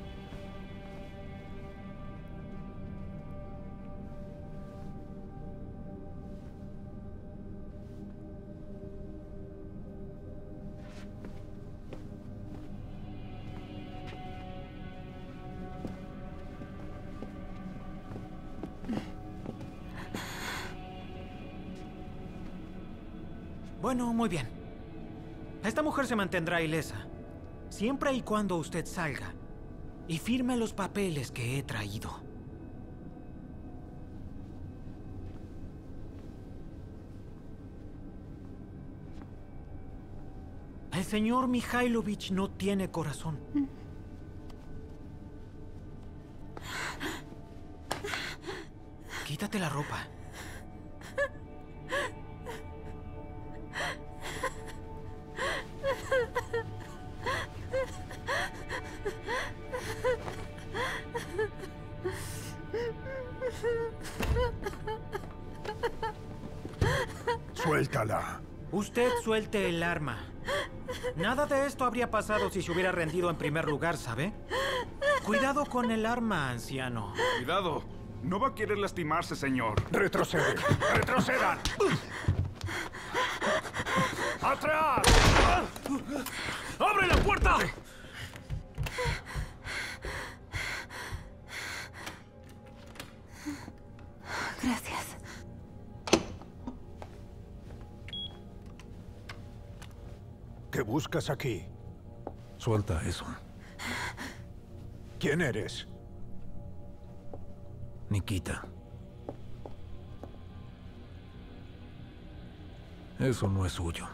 Bueno, muy bien. Esta mujer se mantendrá ilesa, siempre y cuando usted salga y firme los papeles que he traído. El señor Mikhailovich no tiene corazón. Quítate la ropa. Suéltala. Usted suelte el arma. Nada de esto habría pasado si se hubiera rendido en primer lugar, ¿sabe? Cuidado con el arma, anciano. Cuidado. No va a querer lastimarse, señor. Retrocede. ¡Retrocedan! ¡Atrás! ¡Abre la puerta! Gracias. ¿Qué buscas aquí? Suelta eso. ¿Quién eres? Nikita. Eso no es suyo.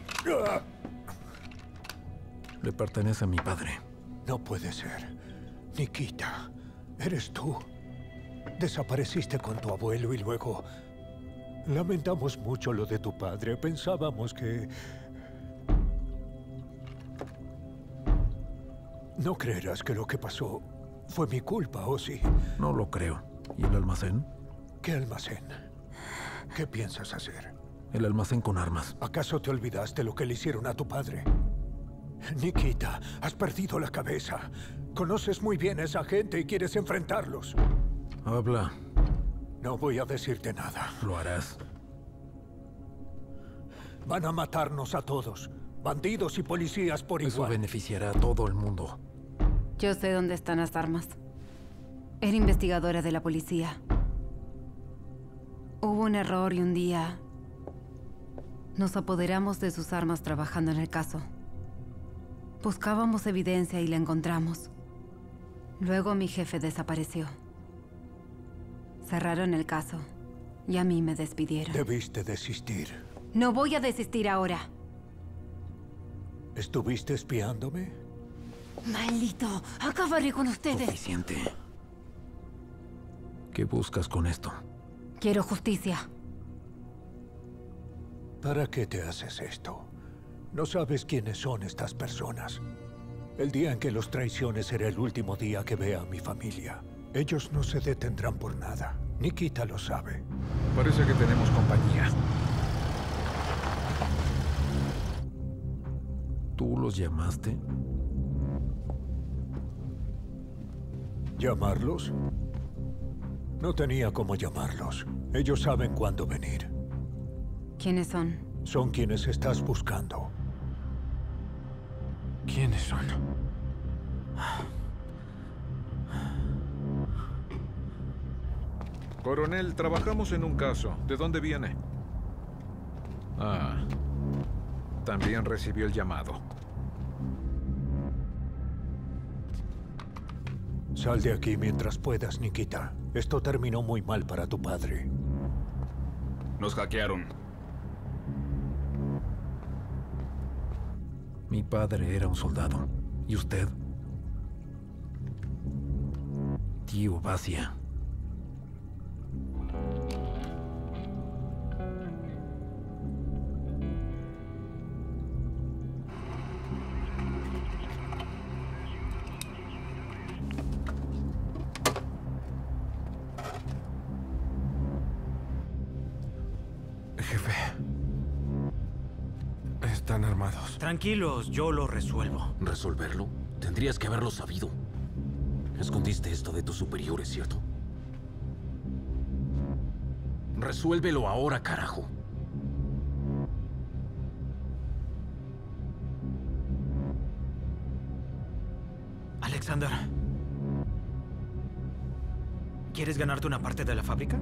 Le pertenece a mi padre. No puede ser. Nikita, ¿eres tú? Desapareciste con tu abuelo y luego... Lamentamos mucho lo de tu padre. Pensábamos que... No creerás que lo que pasó fue mi culpa, ¿o sí? No lo creo. ¿Y el almacén? ¿Qué almacén? ¿Qué piensas hacer? El almacén con armas. ¿Acaso te olvidaste lo que le hicieron a tu padre? Nikita, has perdido la cabeza. Conoces muy bien a esa gente y quieres enfrentarlos. Habla. No voy a decirte nada. Lo harás. Van a matarnos a todos. Bandidos y policías por igual. Eso beneficiará a todo el mundo. Yo sé dónde están las armas. Era investigadora de la policía. Hubo un error y un día nos apoderamos de sus armas trabajando en el caso. Buscábamos evidencia y la encontramos. Luego mi jefe desapareció. Cerraron el caso y a mí me despidieron. Debiste desistir. No voy a desistir ahora. ¿Estuviste espiándome? ¡Maldito! ¡Acabaré con ustedes! Suficiente. ¿Qué buscas con esto? Quiero justicia. ¿Para qué te haces esto? No sabes quiénes son estas personas. El día en que los traiciones será el último día que vea a mi familia. Ellos no se detendrán por nada. Nikita lo sabe. Parece que tenemos compañía. ¿Tú los llamaste? ¿Llamarlos? No tenía cómo llamarlos. Ellos saben cuándo venir. ¿Quiénes son? Son quienes estás buscando. ¿Quiénes son? Coronel, trabajamos en un caso. ¿De dónde viene? Ah. También recibió el llamado. Sal de aquí mientras puedas, Nikita. Esto terminó muy mal para tu padre. Nos hackearon. Mi padre era un soldado. ¿Y usted? Tío Basia. están armados. Tranquilos, yo lo resuelvo. ¿Resolverlo? Tendrías que haberlo sabido. Escondiste esto de tus superiores, ¿cierto? Resuélvelo ahora, carajo. Alexander, ¿quieres ganarte una parte de la fábrica?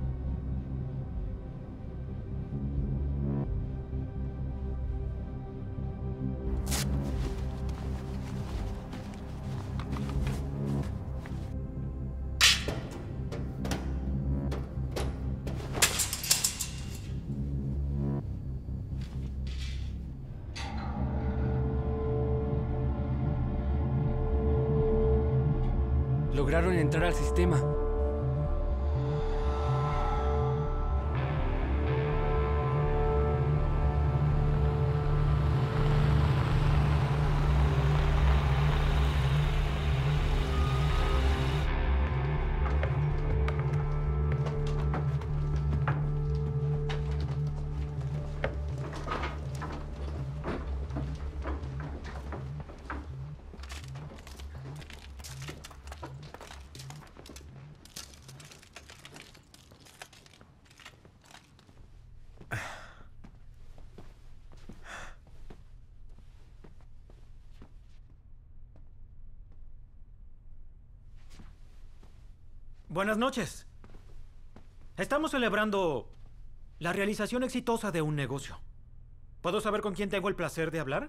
Lograron entrar al sistema. Buenas noches. Estamos celebrando la realización exitosa de un negocio. ¿Puedo saber con quién tengo el placer de hablar?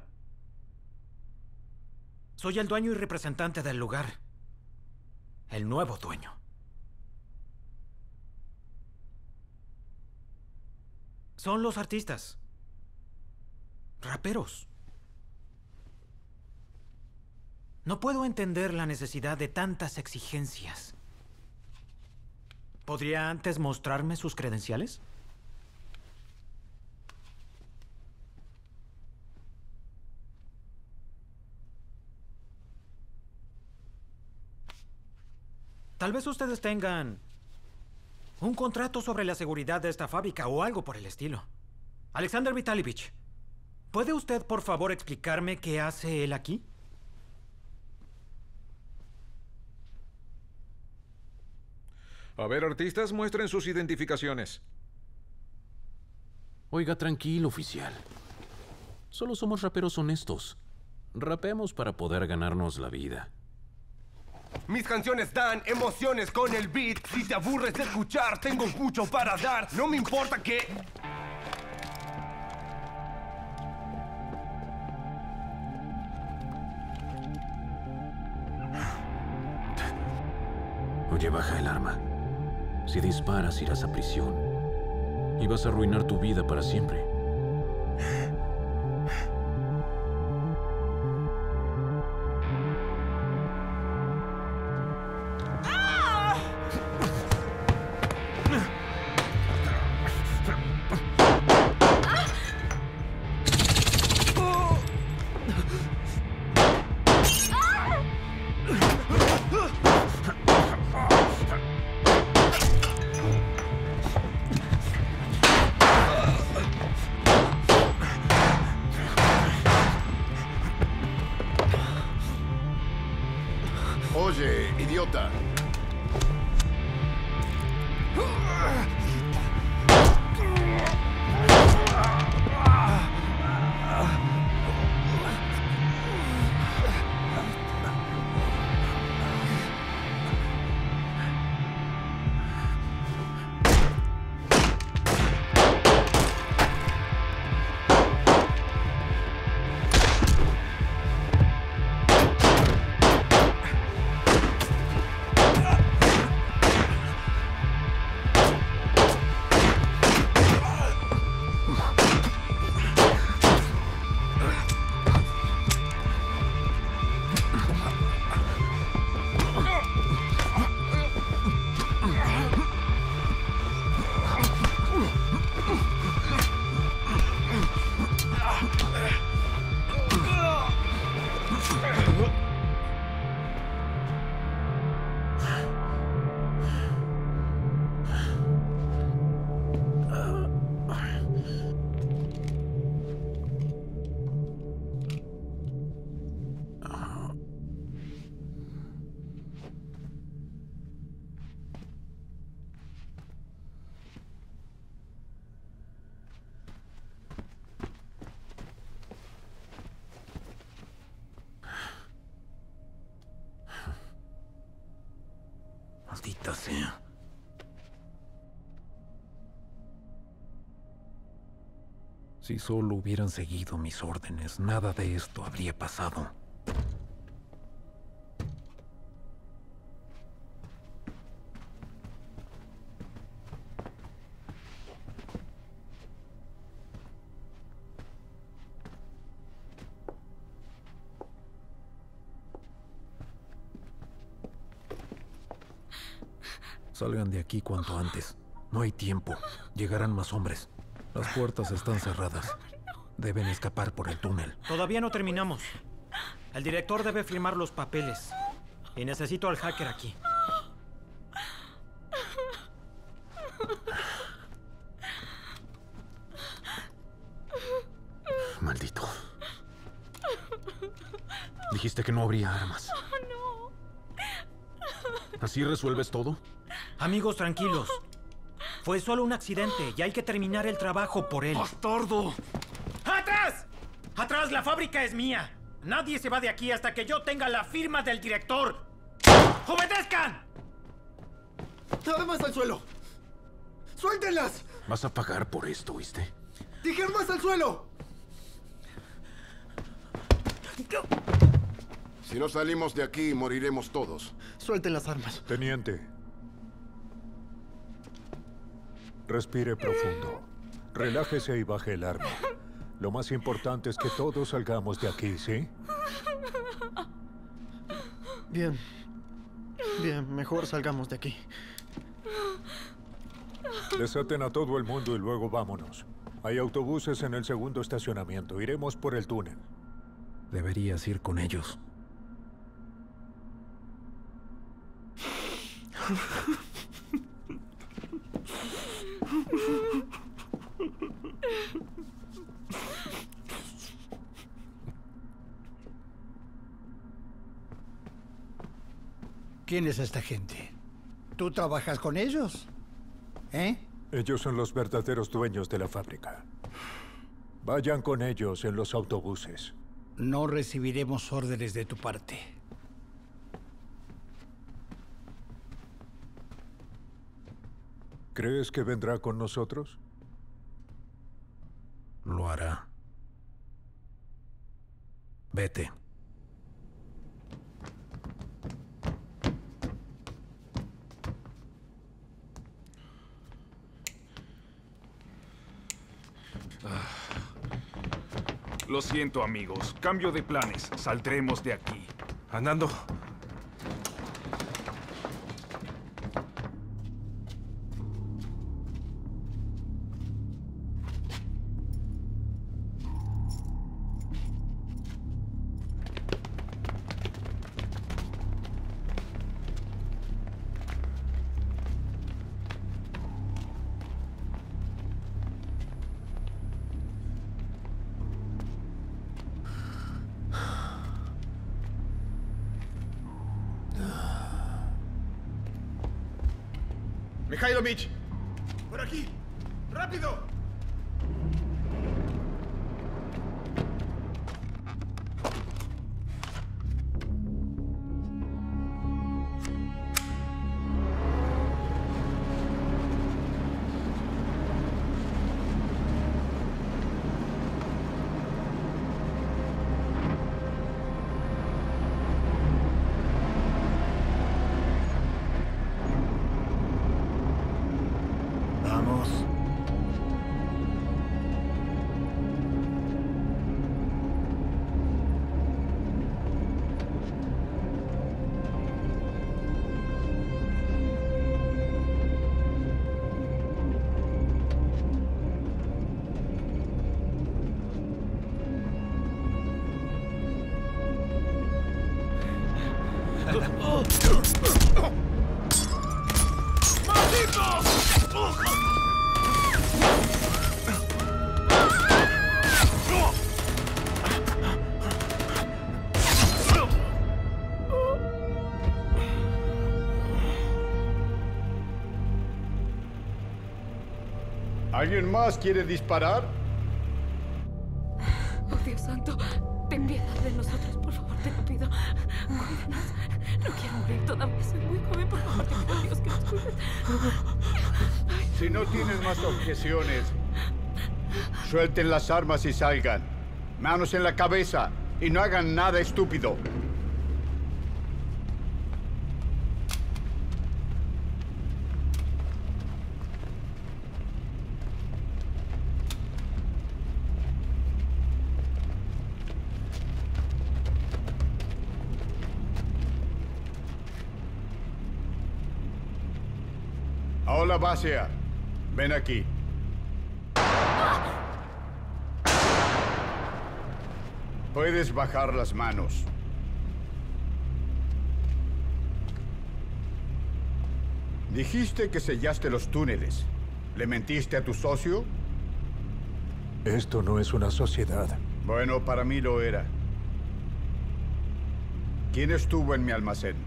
Soy el dueño y representante del lugar. El nuevo dueño. Son los artistas. Raperos. No puedo entender la necesidad de tantas exigencias. ¿Podría antes mostrarme sus credenciales? Tal vez ustedes tengan un contrato sobre la seguridad de esta fábrica o algo por el estilo. Alexander Vitalyevich, ¿puede usted por favor explicarme qué hace él aquí? A ver, artistas, muestren sus identificaciones. Oiga, tranquilo, oficial. Solo somos raperos honestos. Rapeamos para poder ganarnos la vida. Mis canciones dan emociones con el beat. Si te aburres de escuchar, tengo mucho para dar. No me importa que... Oye, baja el arma. Si disparas, irás a prisión. Y vas a arruinar tu vida para siempre. Oye, idiota. Maldita sea. Si solo hubieran seguido mis órdenes, nada de esto habría pasado. Salgan de aquí cuanto antes. No hay tiempo. Llegarán más hombres. Las puertas están cerradas. Deben escapar por el túnel. Todavía no terminamos. El director debe firmar los papeles. Y necesito al hacker aquí. Maldito. Dijiste que no habría armas. ¿Así resuelves todo? Amigos, tranquilos. Fue solo un accidente y hay que terminar el trabajo por él. ¡Bastardo! ¡Atrás! ¡Atrás! ¡La fábrica es mía! Nadie se va de aquí hasta que yo tenga la firma del director. ¡Obedezcan! ¡Armas al suelo! ¡Suéltenlas! Vas a pagar por esto, ¿oíste? ¡Dije armas al suelo! Si no salimos de aquí, moriremos todos. Suelten las armas. Teniente. Respire profundo. Relájese y baje el arma. Lo más importante es que todos salgamos de aquí, ¿sí? Bien. Bien, mejor salgamos de aquí. Desaten a todo el mundo y luego vámonos. Hay autobuses en el segundo estacionamiento. Iremos por el túnel. Deberías ir con ellos. ¿Quién es esta gente? ¿Tú trabajas con ellos? ¿Eh? Ellos son los verdaderos dueños de la fábrica. Vayan con ellos en los autobuses. No recibiremos órdenes de tu parte. ¿Crees que vendrá con nosotros? Lo hará. Vete. Lo siento, amigos. Cambio de planes. Saldremos de aquí. Andando. Mikhailovich, por aquí, rápido. ¿Alguien más quiere disparar? Oh, Dios santo. Ten piedad de nosotros, por favor, te lo pido. Cuídanos. No quiero morir todavía, soy muy joven, por favor, te pido, Dios, que nos cuides. Si no tienen más objeciones, suelten las armas y salgan. Manos en la cabeza y no hagan nada estúpido. Hola, Basia. Ven aquí. Puedes bajar las manos. Dijiste que sellaste los túneles. ¿Le mentiste a tu socio? Esto no es una sociedad. Bueno, para mí lo era. ¿Quién estuvo en mi almacén?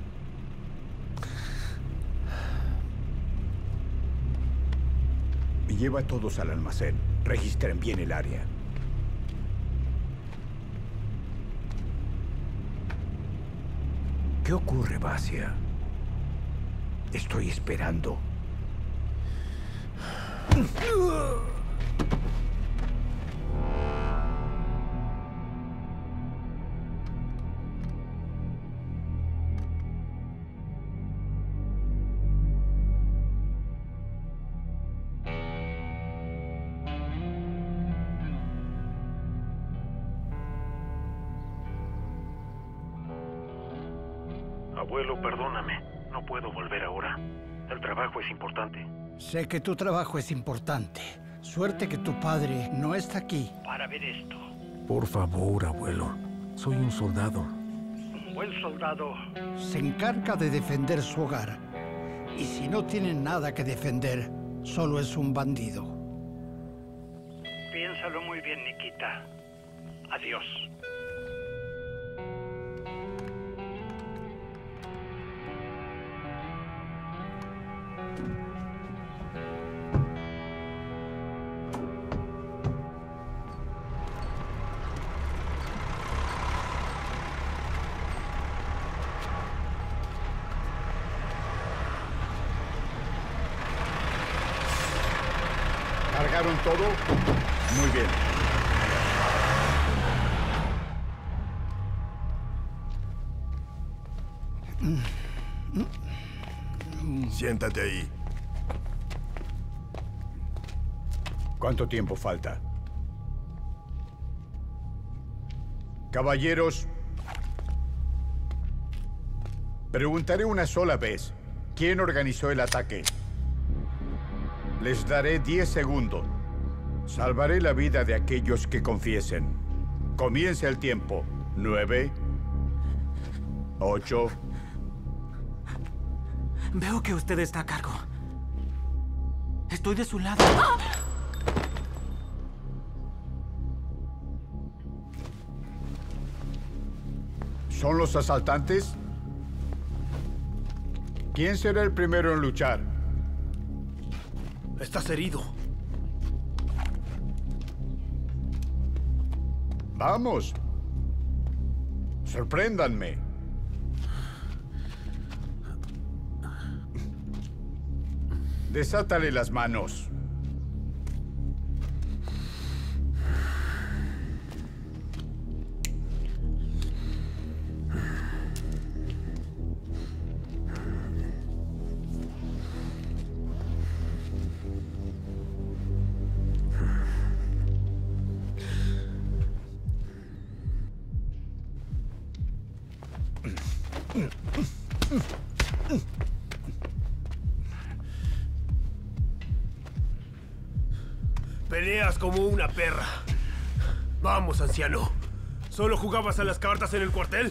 Lleva a todos al almacén. Registren bien el área. ¿Qué ocurre, Basia? Estoy esperando. Abuelo, perdóname. No puedo volver ahora. El trabajo es importante. Sé que tu trabajo es importante. Suerte que tu padre no está aquí. Para ver esto. Por favor, abuelo. Soy un soldado. Un buen soldado. Se encarga de defender su hogar. Y si no tiene nada que defender, solo es un bandido. Piénsalo muy bien, Nikita. Adiós. ¿Cargaron todo? Muy bien. Siéntate ahí. ¿Cuánto tiempo falta? Caballeros, preguntaré una sola vez. ¿Quién organizó el ataque? Les daré 10 segundos. Salvaré la vida de aquellos que confiesen. Comience el tiempo. 9, 8. Veo que usted está a cargo. Estoy de su lado. ¿Son los asaltantes? ¿Quién será el primero en luchar? Estás herido. Vamos. Sorpréndanme. Desátale las manos. Peleas como una perra. Vamos, anciano. ¿Solo jugabas a las cartas en el cuartel?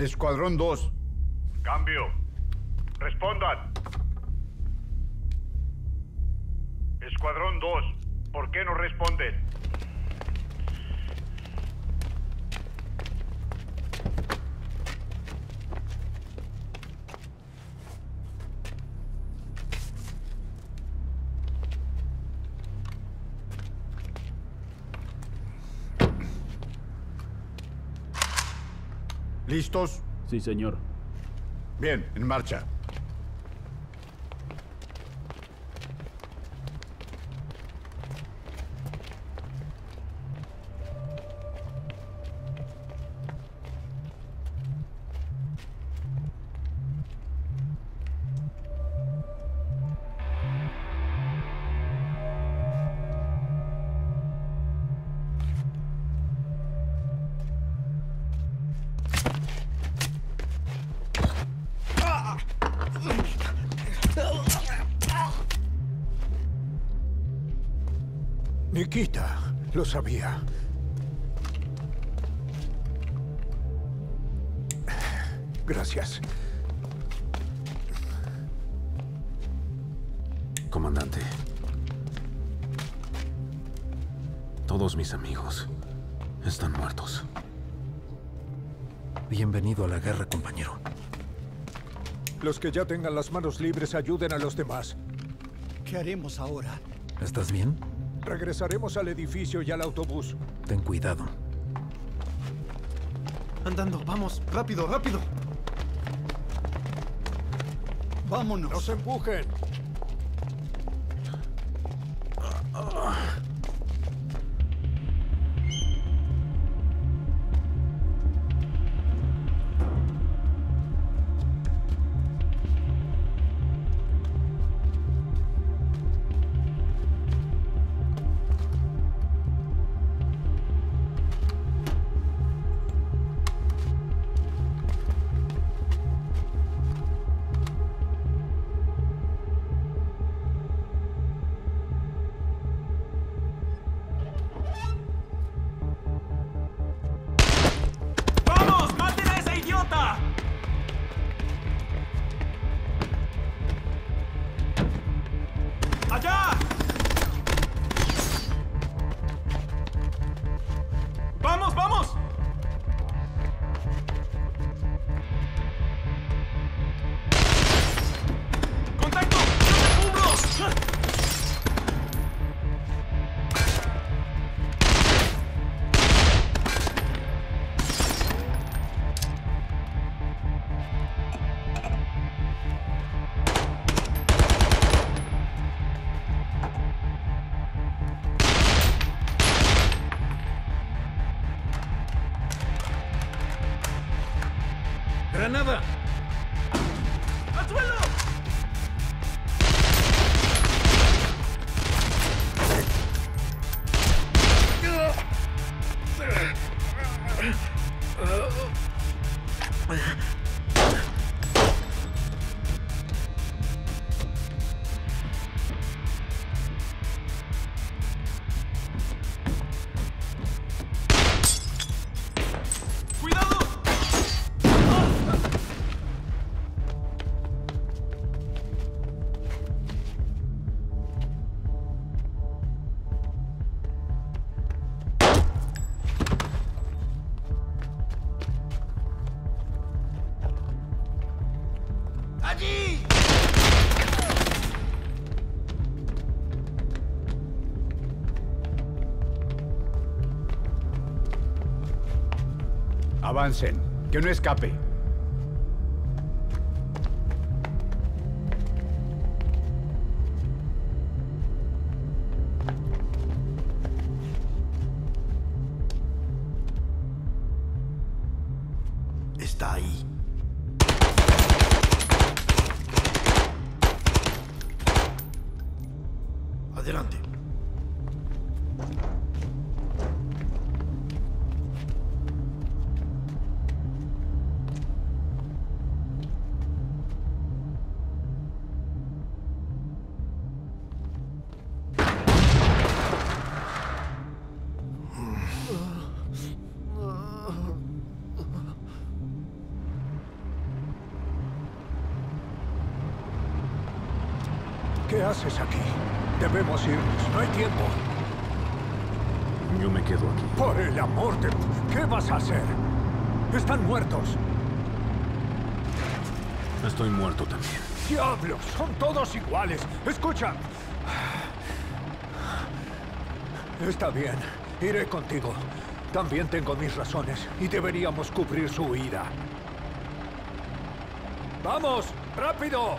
Escuadrón 2. Cambio. Respondan. Escuadrón 2, ¿por qué no responden? ¿Listos? Sí, señor. Bien, en marcha. Nikita, lo sabía. Gracias. Comandante. Todos mis amigos están muertos. Bienvenido a la guerra, compañero. Los que ya tengan las manos libres ayuden a los demás. ¿Qué haremos ahora? ¿Estás bien? Regresaremos al edificio y al autobús. Ten cuidado. Andando, vamos, rápido, rápido. Vámonos. ¡No se empujen! ¡Granada! ¡Al suelo! Avancen, que no escape. Está ahí. Adelante. ¿Qué haces aquí? Debemos irnos, no hay tiempo. Yo me quedo aquí. Por el amor de... ¿Qué vas a hacer? Están muertos. Estoy muerto también. ¡Diablos! Son todos iguales. Escucha. Está bien. Iré contigo. También tengo mis razones y deberíamos cubrir su huida. ¡Vamos! ¡Rápido!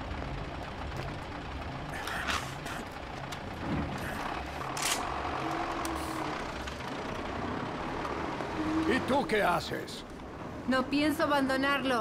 ¿Y tú qué haces? No pienso abandonarlo.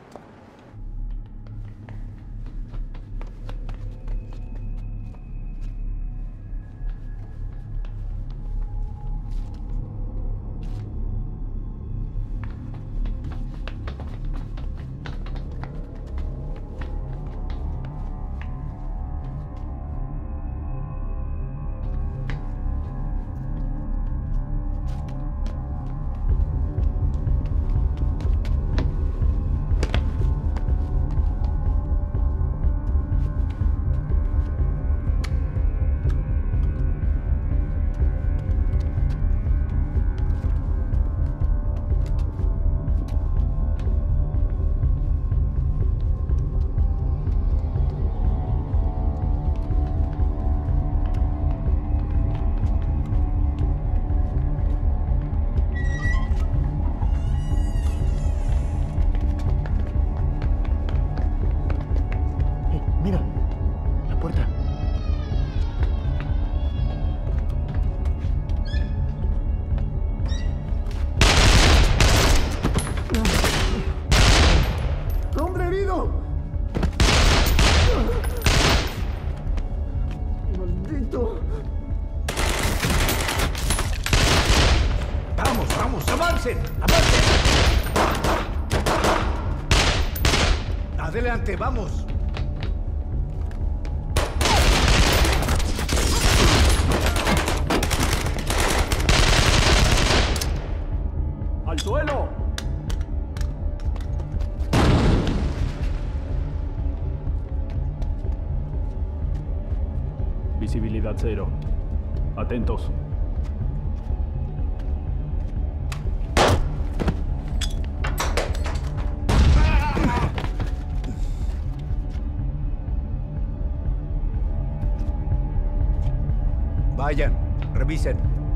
Adelante, vamos. ¡Al suelo! Visibilidad 0. Atentos. Vayan, revisen.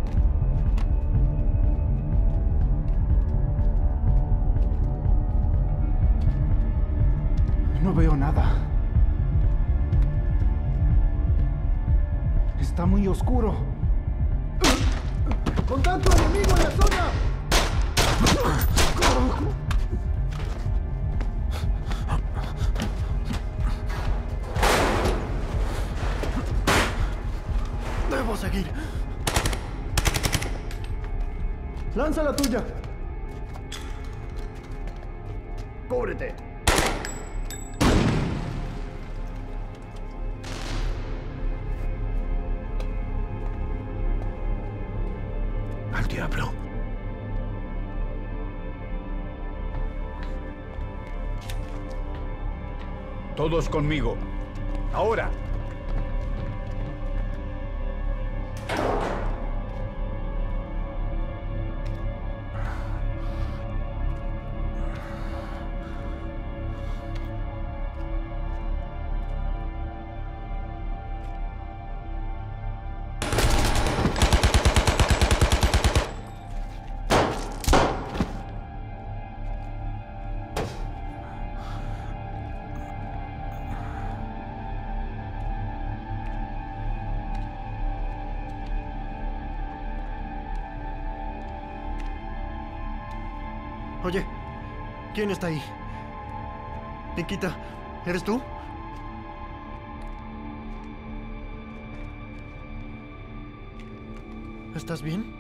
No veo nada. Está muy oscuro. ¡Contacto enemigo en la zona! Debo seguir. Lanza la tuya. Cúbrete. Al diablo. Todos conmigo. Ahora. Oye, ¿quién está ahí? Nikita, ¿eres tú? ¿Estás bien?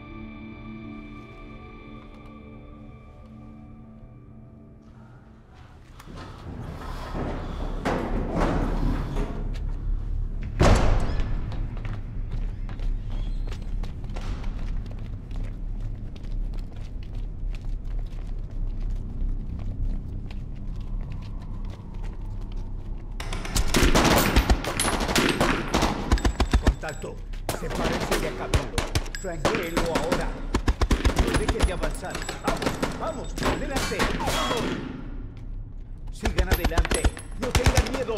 contacto. Sepárense de acá, Pablo. Flanquéenlo ahora. No dejen de avanzar. Vamos, vamos, adelante. Vamos. Sigan adelante. No tengan miedo.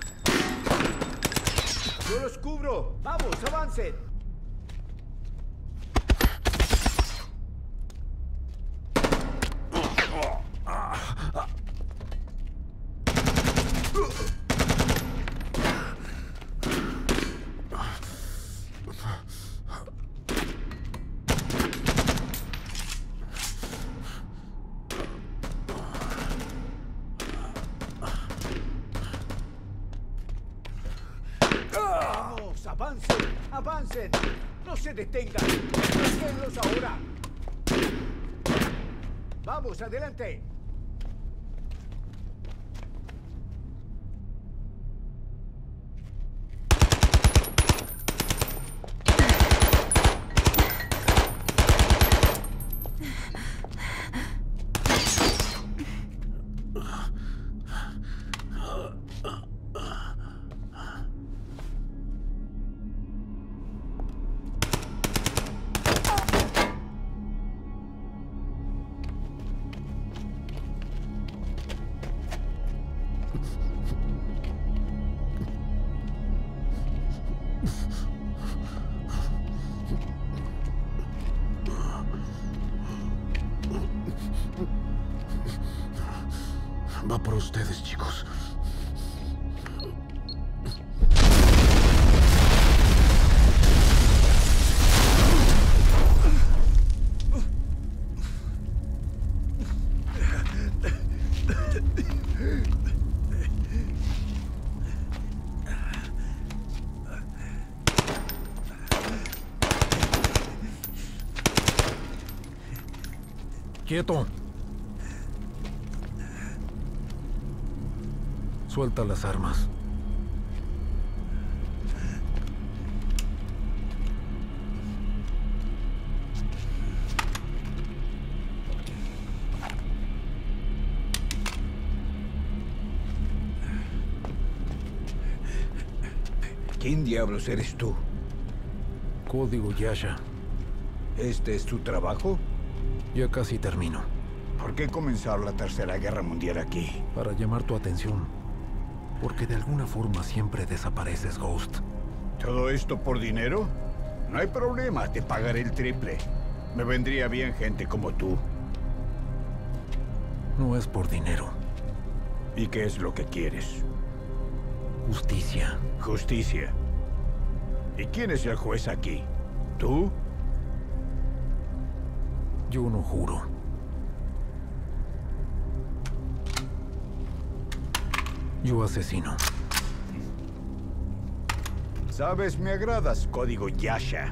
Yo los cubro. Vamos, avancen. Vamos, avancen, avancen. No se detengan. Déjenlos ahora. Vamos, adelante. Va por ustedes, chicos. ¡Quieto! Suelta las armas. ¿Quién diablos eres tú? Código Yasha. ¿Este es tu trabajo? Ya casi termino. ¿Por qué comenzar la Tercera Guerra Mundial aquí? Para llamar tu atención. Porque de alguna forma siempre desapareces, Ghost. ¿Todo esto por dinero? No hay problema, te pagaré el triple. Me vendría bien gente como tú. No es por dinero. ¿Y qué es lo que quieres? Justicia. Justicia. ¿Y quién es el juez aquí? ¿Tú? Yo no juro. Yo asesino. Sabes, me agradas, Código Yasha.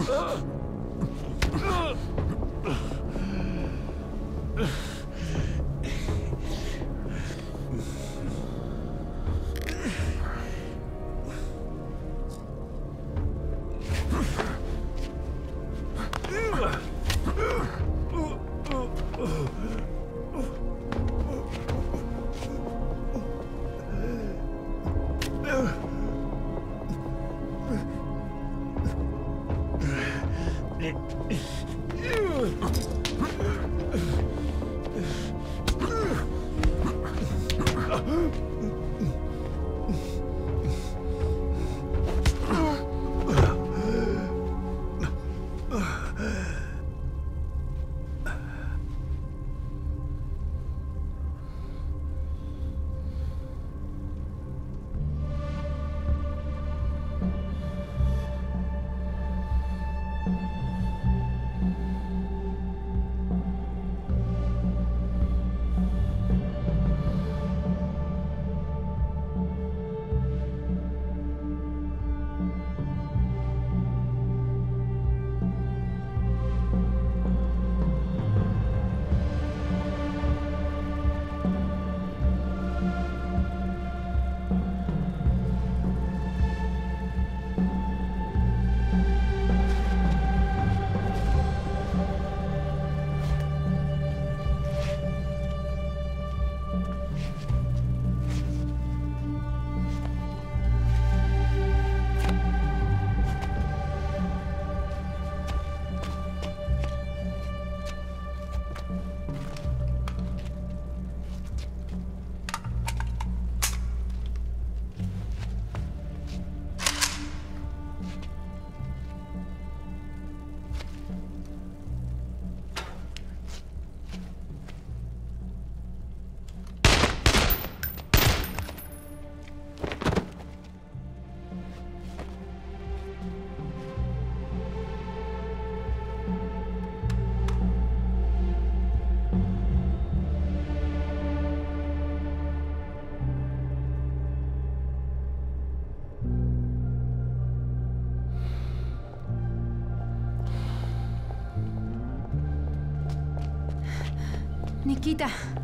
Nikita,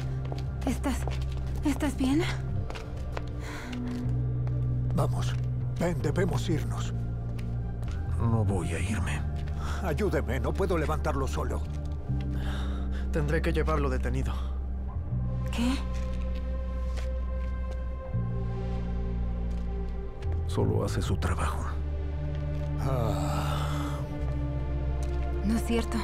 ¿estás bien? Vamos, ven, debemos irnos. No voy a irme. Ayúdeme, no puedo levantarlo solo. Tendré que llevarlo detenido. ¿Qué? Solo hace su trabajo. No es cierto.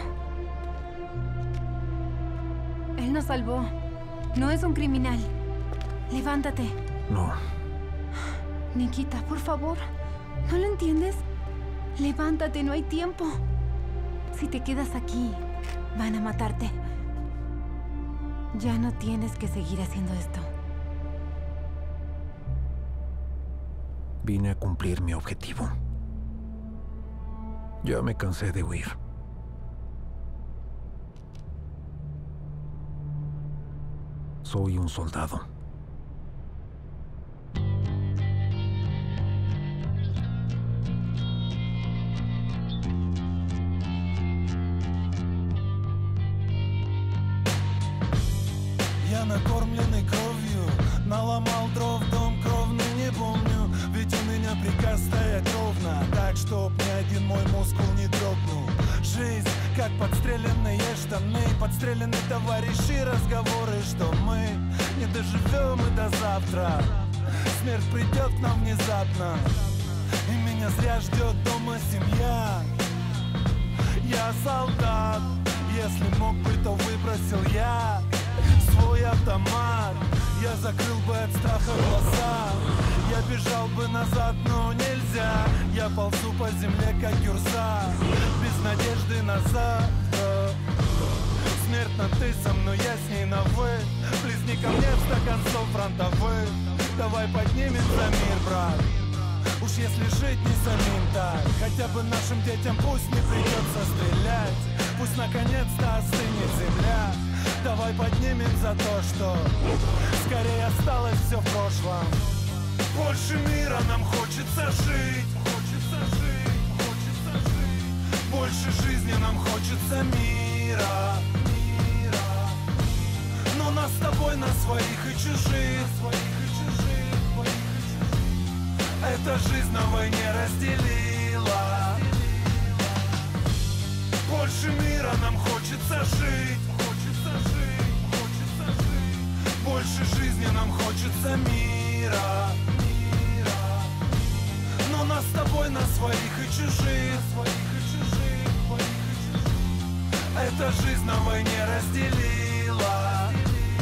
Él nos salvó. No es un criminal. Levántate. No. Nikita, por favor. ¿No lo entiendes? Levántate, no hay tiempo. Si te quedas aquí, van a matarte. Ya no tienes que seguir haciendo esto. Vine a cumplir mi objetivo. Ya me cansé de huir. Soy un soldado. Я накормленный кровью, наломал дров, дом кровный не помню. Ведь у меня приказ стоять ровно, так чтоб ни один мой мускул не дрогнул. Жизнь, как подстреленные штаны, подстрелены товарищи, разговоры, что мы не доживем и до завтра. Смерть придет к нам внезапно, и меня зря ждет дома семья. Я солдат, если мог бы, то выбросил я свой автомат. Я закрыл бы от страха глаза. Я бежал бы назад, но нельзя. Я ползу по земле, как гюрза, без надежды на завтра. Смерть, но ты со мной, я с ней на вы. Плесни ко мне в стакан сов фронтовых. Давай поднимемся, мир, брат. Уж если жить не самим так, хотя бы нашим детям пусть не придется стрелять. Пусть наконец-то остынет земля. Давай поднимем за то, что скорее осталось все в прошлом. Больше мира нам хочется жить. Хочется жить, хочется жить. Больше жизни нам хочется мира. Но нас с тобой на своих и чужих. Эта жизнь на войне разделила. Больше мира нам хочется жить. Больше жизни нам хочется мира. Но нас с тобой на своих и чужих. Эта жизнь на войне разделила.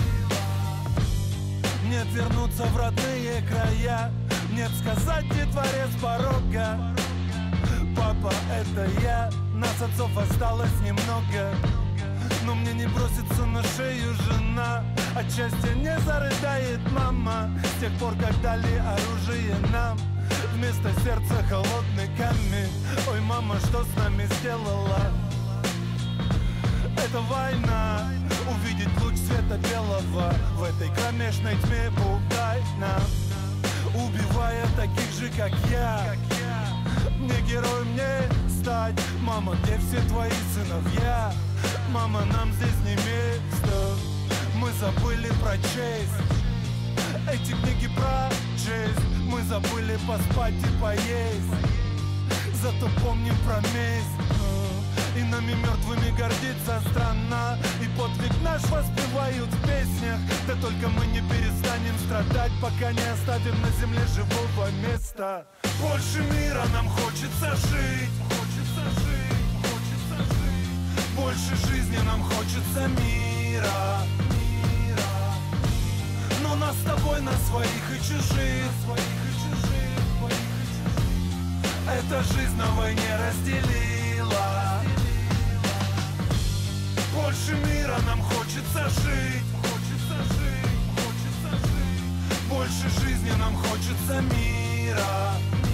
Нет вернуться в родные края. Нет сказать детворе с порога: папа, это я. Нас отцов осталось немного. Но мне не бросится на шею жена. От счастья не зарыдает мама. С тех пор, как дали оружие нам, вместо сердца холодный камень. Ой, мама, что с нами сделала? Это война. Увидеть луч света белого в этой кромешной тьме пугай нам, убивая таких же, как я. Не героем не стать. Мама, где все твои сыновья? Мама, нам здесь не место. Мы забыли про честь. Эти книги про честь. Мы забыли поспать и поесть. Зато помним про месть. И нами мертвыми гордится страна. И подвиг наш воспевают в песнях. Да только мы не перестанем страдать, пока не оставим на земле живого места. Больше мира нам хочется жить. Больше жизни нам хочется мира. Но нас с тобой на своих и чужих. Эта жизнь на войне разделила. Больше мира нам хочется жить. Больше жизни нам хочется мира.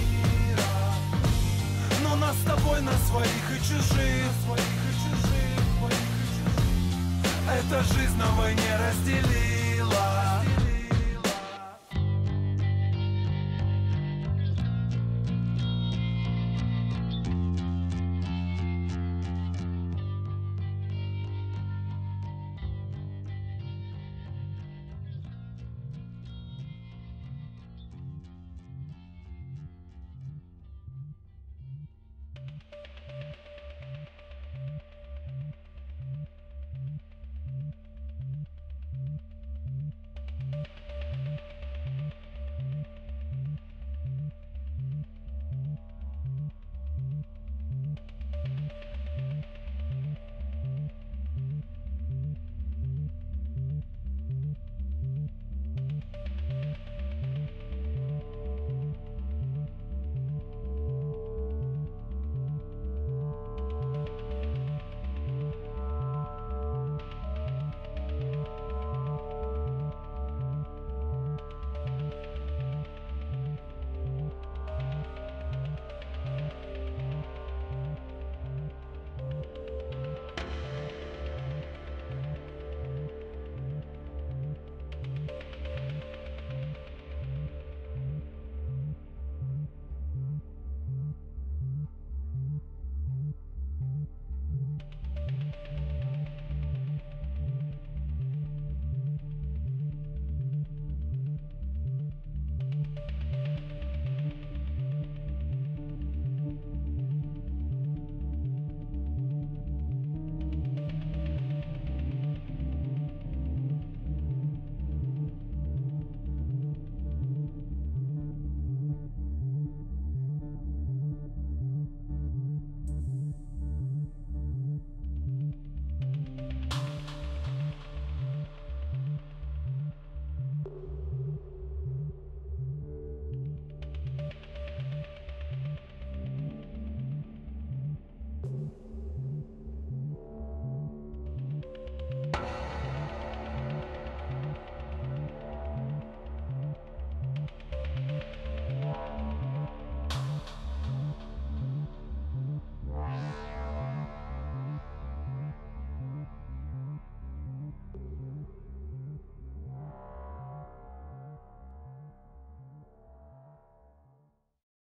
Но нас с тобой на своих и чужих. Эта жизнь на войне разделила.